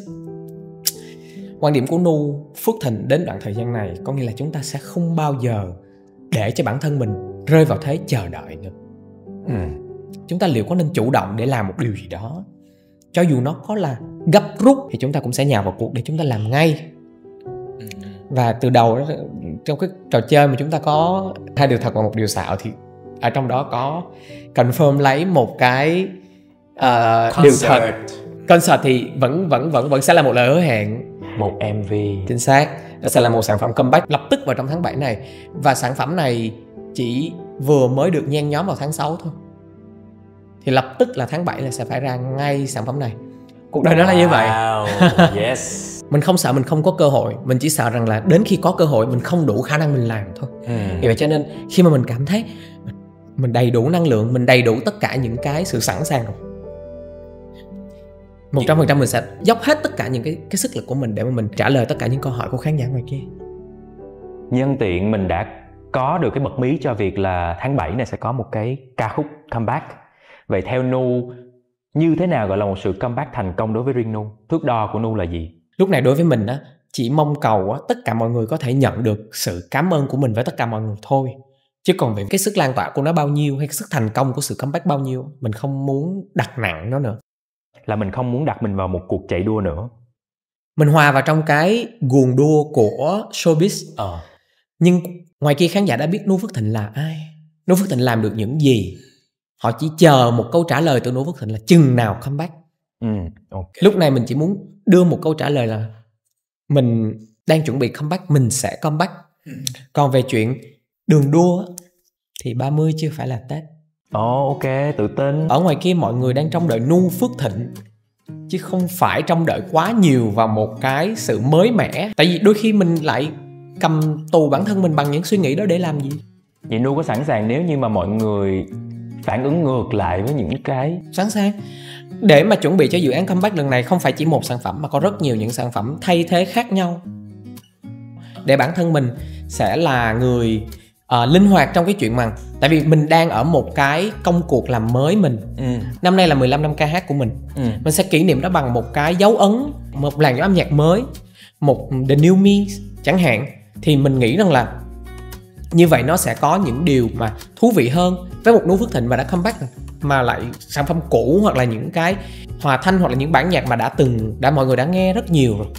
Quan điểm của Nu Phước Thịnh đến đoạn thời gian này có nghĩa là chúng ta sẽ không bao giờ để cho bản thân mình rơi vào thế chờ đợi nữa. ừ. Chúng ta liệu có nên chủ động để làm một điều gì đó, cho dù nó có là gấp rút thì chúng ta cũng sẽ nhào vào cuộc để chúng ta làm ngay. Và từ đầu đó, trong cái trò chơi mà chúng ta có hai điều thật và một điều xạo, thì ở trong đó có confirm lấy một cái uh, điều thật. Concert thì vẫn vẫn vẫn vẫn sẽ là một lời hứa hẹn, một em vê. Chính xác, nó sẽ là một sản phẩm comeback lập tức vào trong tháng bảy này. Và sản phẩm này chỉ vừa mới được nhen nhóm vào tháng sáu thôi, thì lập tức là tháng bảy là sẽ phải ra ngay sản phẩm này. Cuộc đời nó là như vậy. Yes. Mình không sợ mình không có cơ hội, mình chỉ sợ rằng là đến khi có cơ hội mình không đủ khả năng mình làm thôi. ừ. Vì vậy cho nên khi mà mình cảm thấy mình đầy đủ năng lượng, mình đầy đủ tất cả những cái sự sẵn sàng rồi, một trăm phần trăm mình sẽ dốc hết tất cả những cái, cái sức lực của mình để mà mình trả lời tất cả những câu hỏi của khán giả ngoài kia. Nhân tiện mình đã có được cái bật mí cho việc là tháng bảy này sẽ có một cái ca khúc comeback. Vậy theo Nu, như thế nào gọi là một sự comeback thành công đối với riêng Nu? Thước đo của Nu là gì? Lúc này đối với mình á, chỉ mong cầu á, tất cả mọi người có thể nhận được sự cảm ơn của mình với tất cả mọi người thôi. Chứ còn về cái sức lan tỏa của nó bao nhiêu hay cái sức thành công của sự comeback bao nhiêu, mình không muốn đặt nặng nó nữa. Là mình không muốn đặt mình vào một cuộc chạy đua nữa. Mình hòa vào trong cái guồng đua của showbiz. Ờ. Nhưng ngoài kia khán giả đã biết Nu Phước Thịnh là ai, Nu Phước Thịnh làm được những gì. Họ chỉ chờ một câu trả lời từ Nu Phước Thịnh là chừng nào comeback. ừ, okay. Lúc này mình chỉ muốn đưa một câu trả lời là mình đang chuẩn bị comeback, mình sẽ comeback. Còn về chuyện đường đua thì ba mươi chưa phải là Tết. Ồ, oh, ok, tự tin. Ở ngoài kia mọi người đang trông đợi Nu Phước Thịnh, chứ không phải trông đợi quá nhiều vào một cái sự mới mẻ. Tại vì đôi khi mình lại cầm tù bản thân mình bằng những suy nghĩ đó để làm gì. Vậy Nu có sẵn sàng nếu như mà mọi người phản ứng ngược lại với những cái... Sẵn sàng. Để mà chuẩn bị cho dự án comeback lần này không phải chỉ một sản phẩm mà có rất nhiều những sản phẩm thay thế khác nhau. Để bản thân mình sẽ là người uh, linh hoạt trong cái chuyện mà, tại vì mình đang ở một cái công cuộc làm mới mình. ừ. Năm nay là mười lăm năm ca hát của mình. ừ. Mình sẽ kỷ niệm nó bằng một cái dấu ấn, một làn gió âm nhạc mới, một The New Me chẳng hạn. Thì mình nghĩ rằng là như vậy nó sẽ có những điều mà thú vị hơn với một Nu Phước Thịnh mà đã comeback rồi, mà lại sản phẩm cũ hoặc là những cái hòa thanh hoặc là những bản nhạc mà đã từng đã mọi người đã nghe rất nhiều rồi.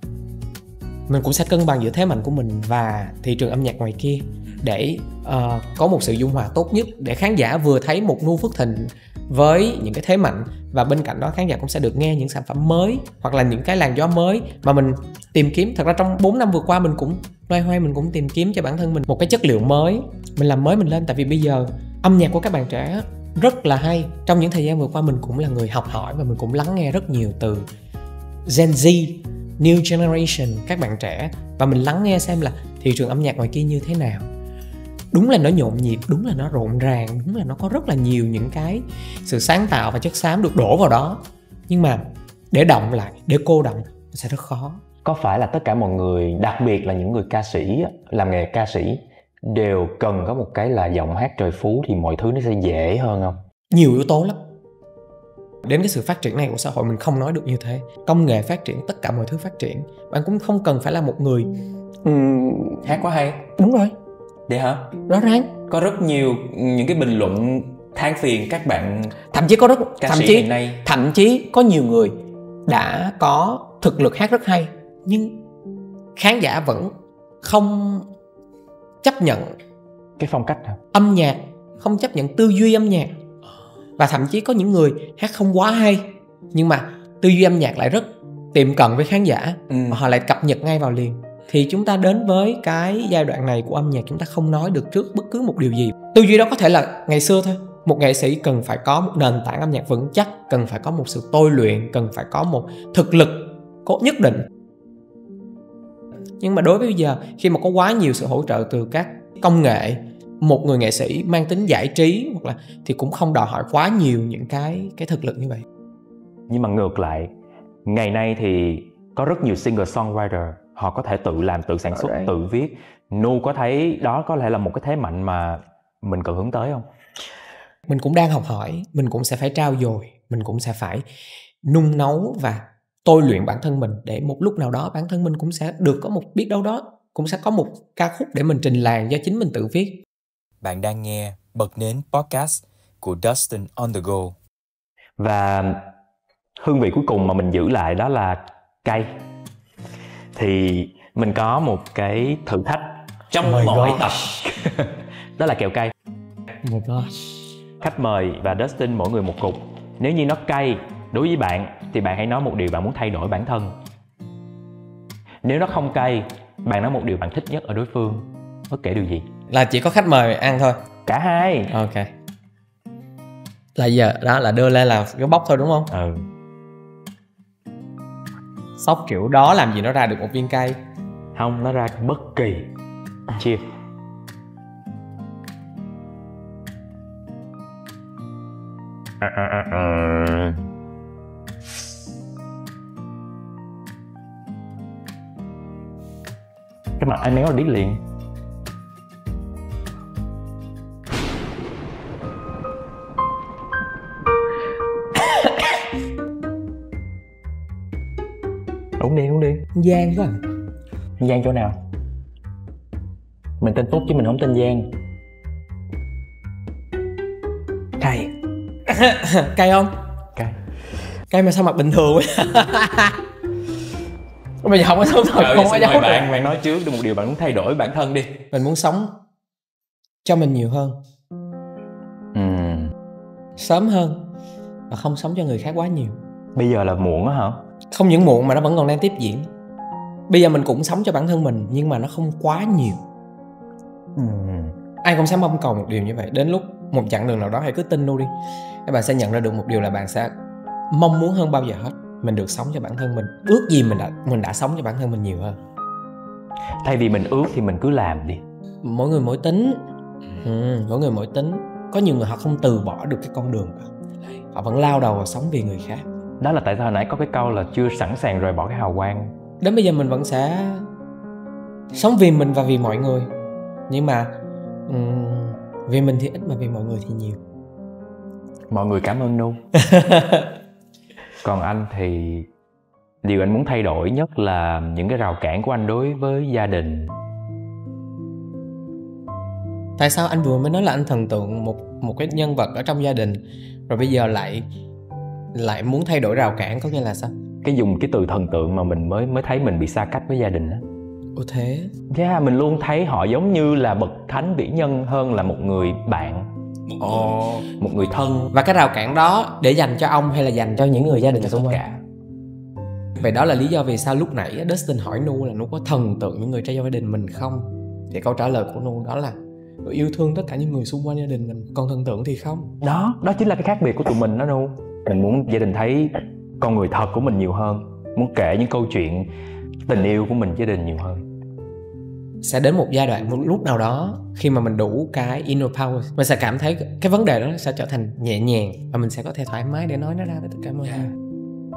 Mình cũng sẽ cân bằng giữa thế mạnh của mình và thị trường âm nhạc ngoài kia để uh, có một sự dung hòa tốt nhất, để khán giả vừa thấy một Nu Phước Thịnh với những cái thế mạnh, và bên cạnh đó khán giả cũng sẽ được nghe những sản phẩm mới hoặc là những cái làn gió mới mà mình tìm kiếm. Thật ra trong bốn năm vừa qua mình cũng loay hoay, mình cũng tìm kiếm cho bản thân mình một cái chất liệu mới, mình làm mới mình lên. Tại vì bây giờ âm nhạc của các bạn trẻ rất là hay. Trong những thời gian vừa qua mình cũng là người học hỏi và mình cũng lắng nghe rất nhiều từ Gen Z, New Generation, các bạn trẻ, và mình lắng nghe xem là thị trường âm nhạc ngoài kia như thế nào. Đúng là nó nhộn nhịp, đúng là nó rộn ràng, đúng là nó có rất là nhiều những cái sự sáng tạo và chất xám được đổ vào đó. Nhưng mà để động lại, để cô động nó sẽ rất khó. Có phải là tất cả mọi người, đặc biệt là những người ca sĩ, làm nghề ca sĩ, đều cần có một cái là giọng hát trời phú thì mọi thứ nó sẽ dễ hơn không? Nhiều yếu tố lắm. Đến cái sự phát triển này của xã hội mình không nói được như thế. Công nghệ phát triển, tất cả mọi thứ phát triển. Bạn cũng không cần phải là một người uhm, hát quá hay. Đúng rồi. Vậy hả? Rõ ràng. Có rất nhiều những cái bình luận than phiền các bạn, thậm chí có rất ca thậm sĩ chí hiện nay. Thậm chí có nhiều người đã có thực lực hát rất hay, nhưng khán giả vẫn không chấp nhận cái phong cách hả? Âm nhạc, không chấp nhận tư duy âm nhạc. Và thậm chí có những người hát không quá hay, nhưng mà tư duy âm nhạc lại rất tiệm cận với khán giả, ừ. và họ lại cập nhật ngay vào liền. Thì chúng ta đến với cái giai đoạn này của âm nhạc, chúng ta không nói được trước bất cứ một điều gì. Tư duy đó có thể là ngày xưa thôi. Một nghệ sĩ cần phải có một nền tảng âm nhạc vững chắc, cần phải có một sự tôi luyện, cần phải có một thực lực nhất định. Nhưng mà đối với bây giờ, khi mà có quá nhiều sự hỗ trợ từ các công nghệ, một người nghệ sĩ mang tính giải trí hoặc là thì cũng không đòi hỏi quá nhiều những cái cái thực lực như vậy. Nhưng mà ngược lại, ngày nay thì có rất nhiều singer-songwriter, họ có thể tự làm, tự sản xuất, tự viết. Nu có thấy đó có thể là một cái thế mạnh mà mình cần hướng tới không? Mình cũng đang học hỏi, mình cũng sẽ phải trau dồi, mình cũng sẽ phải nung nấu và tôi luyện bản thân mình, để một lúc nào đó bản thân mình cũng sẽ được có một, biết đâu đó cũng sẽ có một ca khúc để mình trình làng do chính mình tự viết. Bạn đang nghe Bật Nến Podcast của Dustin on the Go. Và hương vị cuối cùng mà mình giữ lại đó là cay. Thì mình có một cái thử thách trong oh mỗi God. tập. Đó là kẹo cay. Oh my God. Khách mời và Dustin mỗi người một cục. Nếu như nó cay đối với bạn thì bạn hãy nói một điều bạn muốn thay đổi bản thân. Nếu nó không cay, bạn nói một điều bạn thích nhất ở đối phương. Bất kể điều gì. Là chỉ có khách mời ăn thôi? Cả hai. Ok. Là giờ đó là đưa lên là cái bóc thôi đúng không? Ừ. Sóc kiểu đó làm gì nó ra được một viên cay? Không, nó ra bất kỳ. Chia. À, à, à, à. Cái mặt anh méo là điếc liền. Uống đi, uống đi. Giang quá. Giang chỗ nào? Mình tên Phúc chứ mình không tên Giang. Cay. Cay không? Cay. Cay mà sao mặt bình thường quá. Bây giờ không có sống thật, không có xin giấu mời được. bạn, bạn nói trước được một điều bạn muốn thay đổi bản thân đi. Mình muốn sống cho mình nhiều hơn, Ừ. sớm hơn, và không sống cho người khác quá nhiều. Bây giờ là muộn á hả? Không những muộn mà nó vẫn còn đang tiếp diễn. Bây giờ mình cũng sống cho bản thân mình, nhưng mà nó không quá nhiều. Ừ. Ai cũng sẽ mong cầu một điều như vậy. Đến lúc một chặng đường nào đó, hãy cứ tin luôn đi, các bạn sẽ nhận ra được một điều là bạn sẽ mong muốn hơn bao giờ hết. Mình được sống cho bản thân mình. Ước gì mình đã mình đã sống cho bản thân mình nhiều hơn. Thay vì mình ước thì mình cứ làm đi. Mỗi người mỗi tính. ừ, Mỗi người mỗi tính. Có nhiều người họ không từ bỏ được cái con đường đó, họ vẫn lao đầu vào sống vì người khác. Đó là tại sao hồi nãy có cái câu là chưa sẵn sàng rời bỏ cái hào quang. Đến bây giờ mình vẫn sẽ sống vì mình và vì mọi người. Nhưng mà um, vì mình thì ít mà vì mọi người thì nhiều. Mọi người cảm ơn Nu. Còn anh thì điều anh muốn thay đổi nhất là những cái rào cản của anh đối với gia đình. Tại sao anh vừa mới nói là anh thần tượng một một cái nhân vật ở trong gia đình, rồi bây giờ lại lại muốn thay đổi rào cản, có nghĩa là sao? Cái dùng cái từ thần tượng mà mình mới mới thấy mình bị xa cách với gia đình á. Ồ thế? Yeah, mình luôn thấy họ giống như là bậc thánh vĩ nhân hơn là một người bạn. Ồ, một người thân. Và cái rào cản đó để dành cho ông hay là dành cho những người gia đình xung quanh? Cả. Vậy đó là lý do vì sao lúc nãy Dustin hỏi Nu là Nu có thần tượng những người trong gia đình mình không? Thì câu trả lời của Nu đó là Nu yêu thương tất cả những người xung quanh gia đình mình. Còn thần tượng thì không. Đó, đó chính là cái khác biệt của tụi mình đó Nu. Mình muốn gia đình thấy con người thật của mình nhiều hơn, muốn kể những câu chuyện tình yêu của mình với gia đình nhiều hơn. Sẽ đến một giai đoạn, một lúc nào đó, khi mà mình đủ cái inner power, mình sẽ cảm thấy cái vấn đề đó sẽ trở thành nhẹ nhàng, và mình sẽ có thể thoải mái để nói nó ra với tất cả mọi người.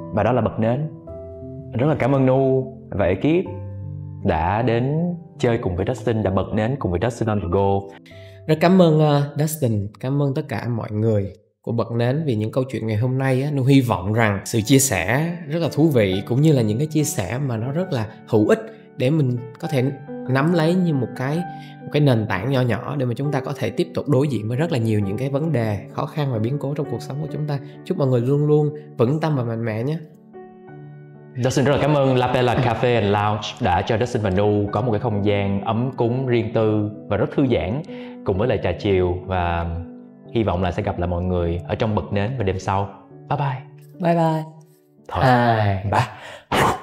Và đó là Bật Nến. Rất là cảm ơn Nu và ekip đã đến chơi cùng với Dustin, đã bật nến cùng với Dustin on the go. Rất cảm ơn uh, Dustin, cảm ơn tất cả mọi người của Bật Nến vì những câu chuyện ngày hôm nay á. Nu hy vọng rằng sự chia sẻ rất là thú vị cũng như là những cái chia sẻ mà nó rất là hữu ích để mình có thể nắm lấy như một cái một cái nền tảng nhỏ nhỏ để mà chúng ta có thể tiếp tục đối diện với rất là nhiều những cái vấn đề khó khăn và biến cố trong cuộc sống của chúng ta. Chúc mọi người luôn luôn vững tâm và mạnh mẽ nhé. Dustin rất là cảm ơn La Bella Cafe and Lounge đã cho Dustin và Nu có một cái không gian ấm cúng, riêng tư và rất thư giãn cùng với lại trà chiều, và hy vọng là sẽ gặp lại mọi người ở trong Bật Nến vào đêm sau. Bye bye. Bye bye. Thôi. Hai, ba.